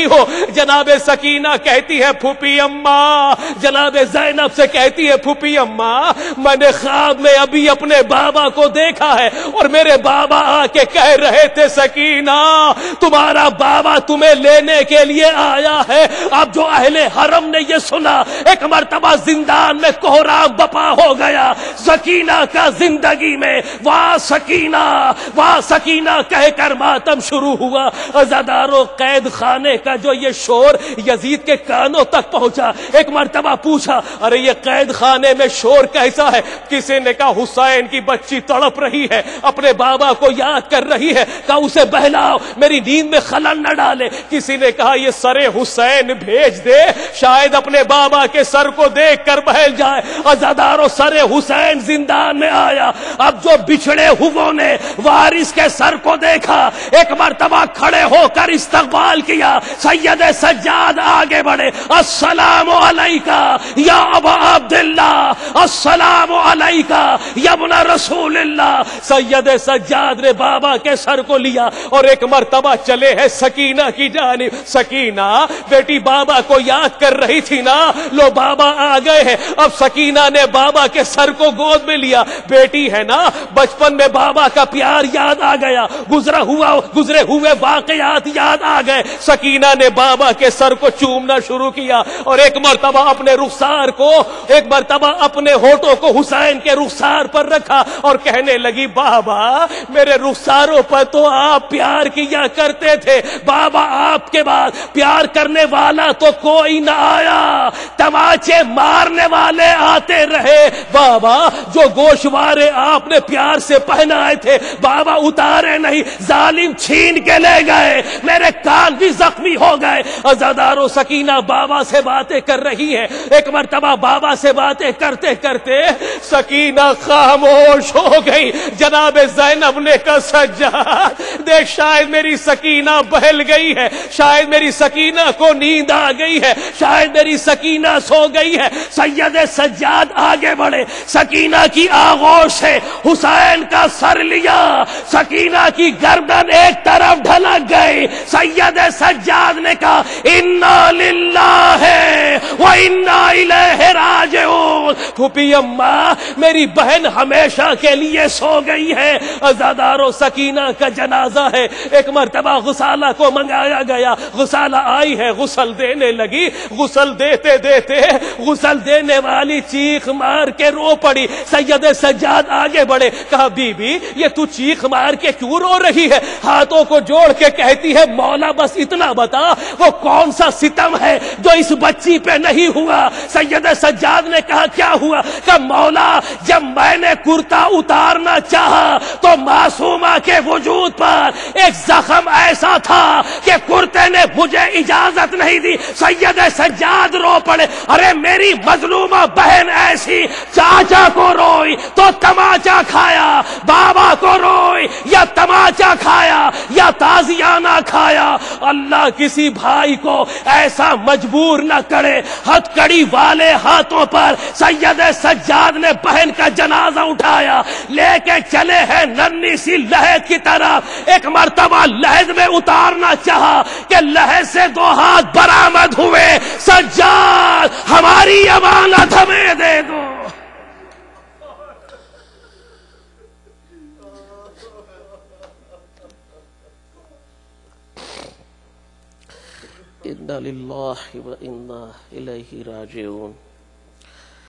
رہی ہو. جناب سکینہ کہتی ہے پھوپھی اماں, جناب زینب سے کہتی ہے پھوپھی اماں میں نے خواب میں ابھی اپنے بابا کو دیکھا ہے اور میرے بابا آ کے کہہ رہے تھے سکینہ تمہارا بابا تمہیں لینے کے لیے آیا ہے. اب جو اہل حرم نے یہ سنا ایک مرتبہ زندان میں کوہرام بپا ہو گیا سکینہ کا زندگی میں. واہ سکینہ واہ سکینہ کہہ کر ماتم شروع ہوا. عزادارو قید خانے کا جو یہ شور یزید کے کانوں تک پہنچا. ایک مرتبہ پوچھا ارے یہ قید خانے میں شور کیسا ہے؟ کسی نے کہا حسین کی بچی تڑپ رہی ہے اپنے بابا کو یاد کر رہی ہے, کہا اسے بہلاؤ میری نیند میں خلل نہ ڈالے. کسی نے کہا یہ سر حسین بھیج دے شاید اپنے بابا کے سر کو دیکھ کر بہل جائے. عزادارو سر حسین زندان میں آیا. اب جو بچھڑے ہوئوں نے وارث کے سر کو دیکھا ایک مرتبہ کھڑے ہو کر استقبال کیا. سید سجاد آگے بڑھے السلام علیکہ یا ابا عبداللہ, السلام علیکہ یا ابن رسول اللہ. سید سجاد نے بابا کے سر کو لیا اور ایک مرتبہ چلے ہیں سکینہ کی جانب. سکینہ بیٹی بابا کو یاد کر رہی تھی نا, لو بابا آ گئے ہیں. اب سکینہ نے بابا کے سر کو گود میں لیا. بیٹی ہے نا بچپن میں بابا کا پیار یاد آ گیا, گزرا ہوا گزرے ہوئے واقعات یاد آ گئے. سکینہ نے بابا کے سر کو چومنا شروع کیا اور ایک مرتبہ اپنے رخسار کو ایک مرتبہ اپنے ہونٹوں کو حسین کے رخسار پر رکھا اور کہنے لگی بابا میرے رخساروں پر تو آپ پیار کیا کرتے تھے, بابا آپ کے بعد پیار کرنے والا تو کوئی نہ آیا, تماچے مارنے والے آتے رہے. بابا جو گوشوارے آپ نے پیار سے پہنائے تھے بابا اتارے نہیں, ظالم چھین کے لے گئے, میرے کان بھی زخمی ہو گئے. عزادارو سکینہ بابا سے باتیں کر رہی ہے. ایک مرتبہ بابا سے باتیں کرتے کرتے سکینہ خاموش ہو گئی. جناب زینب نے کہا سجاد دیکھ شاید میری سکینہ بہل گئی ہے, شاید میری سکینہ کو نیند آ گئی ہے, شاید میری سکینہ سو گئی ہے. سید سجاد آگے بڑھے, سکینہ کی آغوش سے حسین کا سر لیا, سکینہ کی گردن ایک طرف ڈھلک گئی. سید سجاد نے کہا انا للہ و انا الیہ راجعون. پھوپھی اماں میری بہن ہمیشہ کے لیے سو گئی ہے. عزادارو سکینہ کا جنازہ ہے. ایک مرتبہ غسالہ کو منگایا گیا, غسالہ آئی ہے غسل دینے لگی. غسل دیتے دیتے غسل دینے والی چیخ مار کے رو پڑی. سید سجاد آگے بڑھے, کہا بی بی یہ تو چیخ مار کے کیوں رو رہی ہے؟ ہاتھوں کو جوڑ کے کہتی ہے مولا بس اتنا بتا وہ کون سا ستم ہے جو اس بچی پہ نہیں ہوا؟ سید سجاد نے کہا کیا ہوا؟ کہ مولا جب میں نے کرتا اتارنا چاہا تو معصومہ کے وجود پر ایک زخم ایسا تھا کہ کرتے نے مجھے اجازت نہیں دی. سید سجاد رو پڑے, ارے میری مظلومہ بہن ایسی, چاچا کو روئی تو تماچا کھایا, بابا کو روئی یا تماچا کھایا یا تازیانہ کھایا. اللہ کسی بھائی کو ایسا مجبور نہ کرے. ہتھ کڑی والے ہاتھوں پر سید سجاد نے بہن کا جنازہ اٹھایا, لے کے چلے ہیں ننھی سی لہد کی طرف. ایک مرتبہ لہد میں اتارنا چاہا کہ لہد سے دو ہاتھ برآمد ہوئے, سجاد ہماری امانت ہمیں دے دو. انا للہ و انا الیہ راجعون.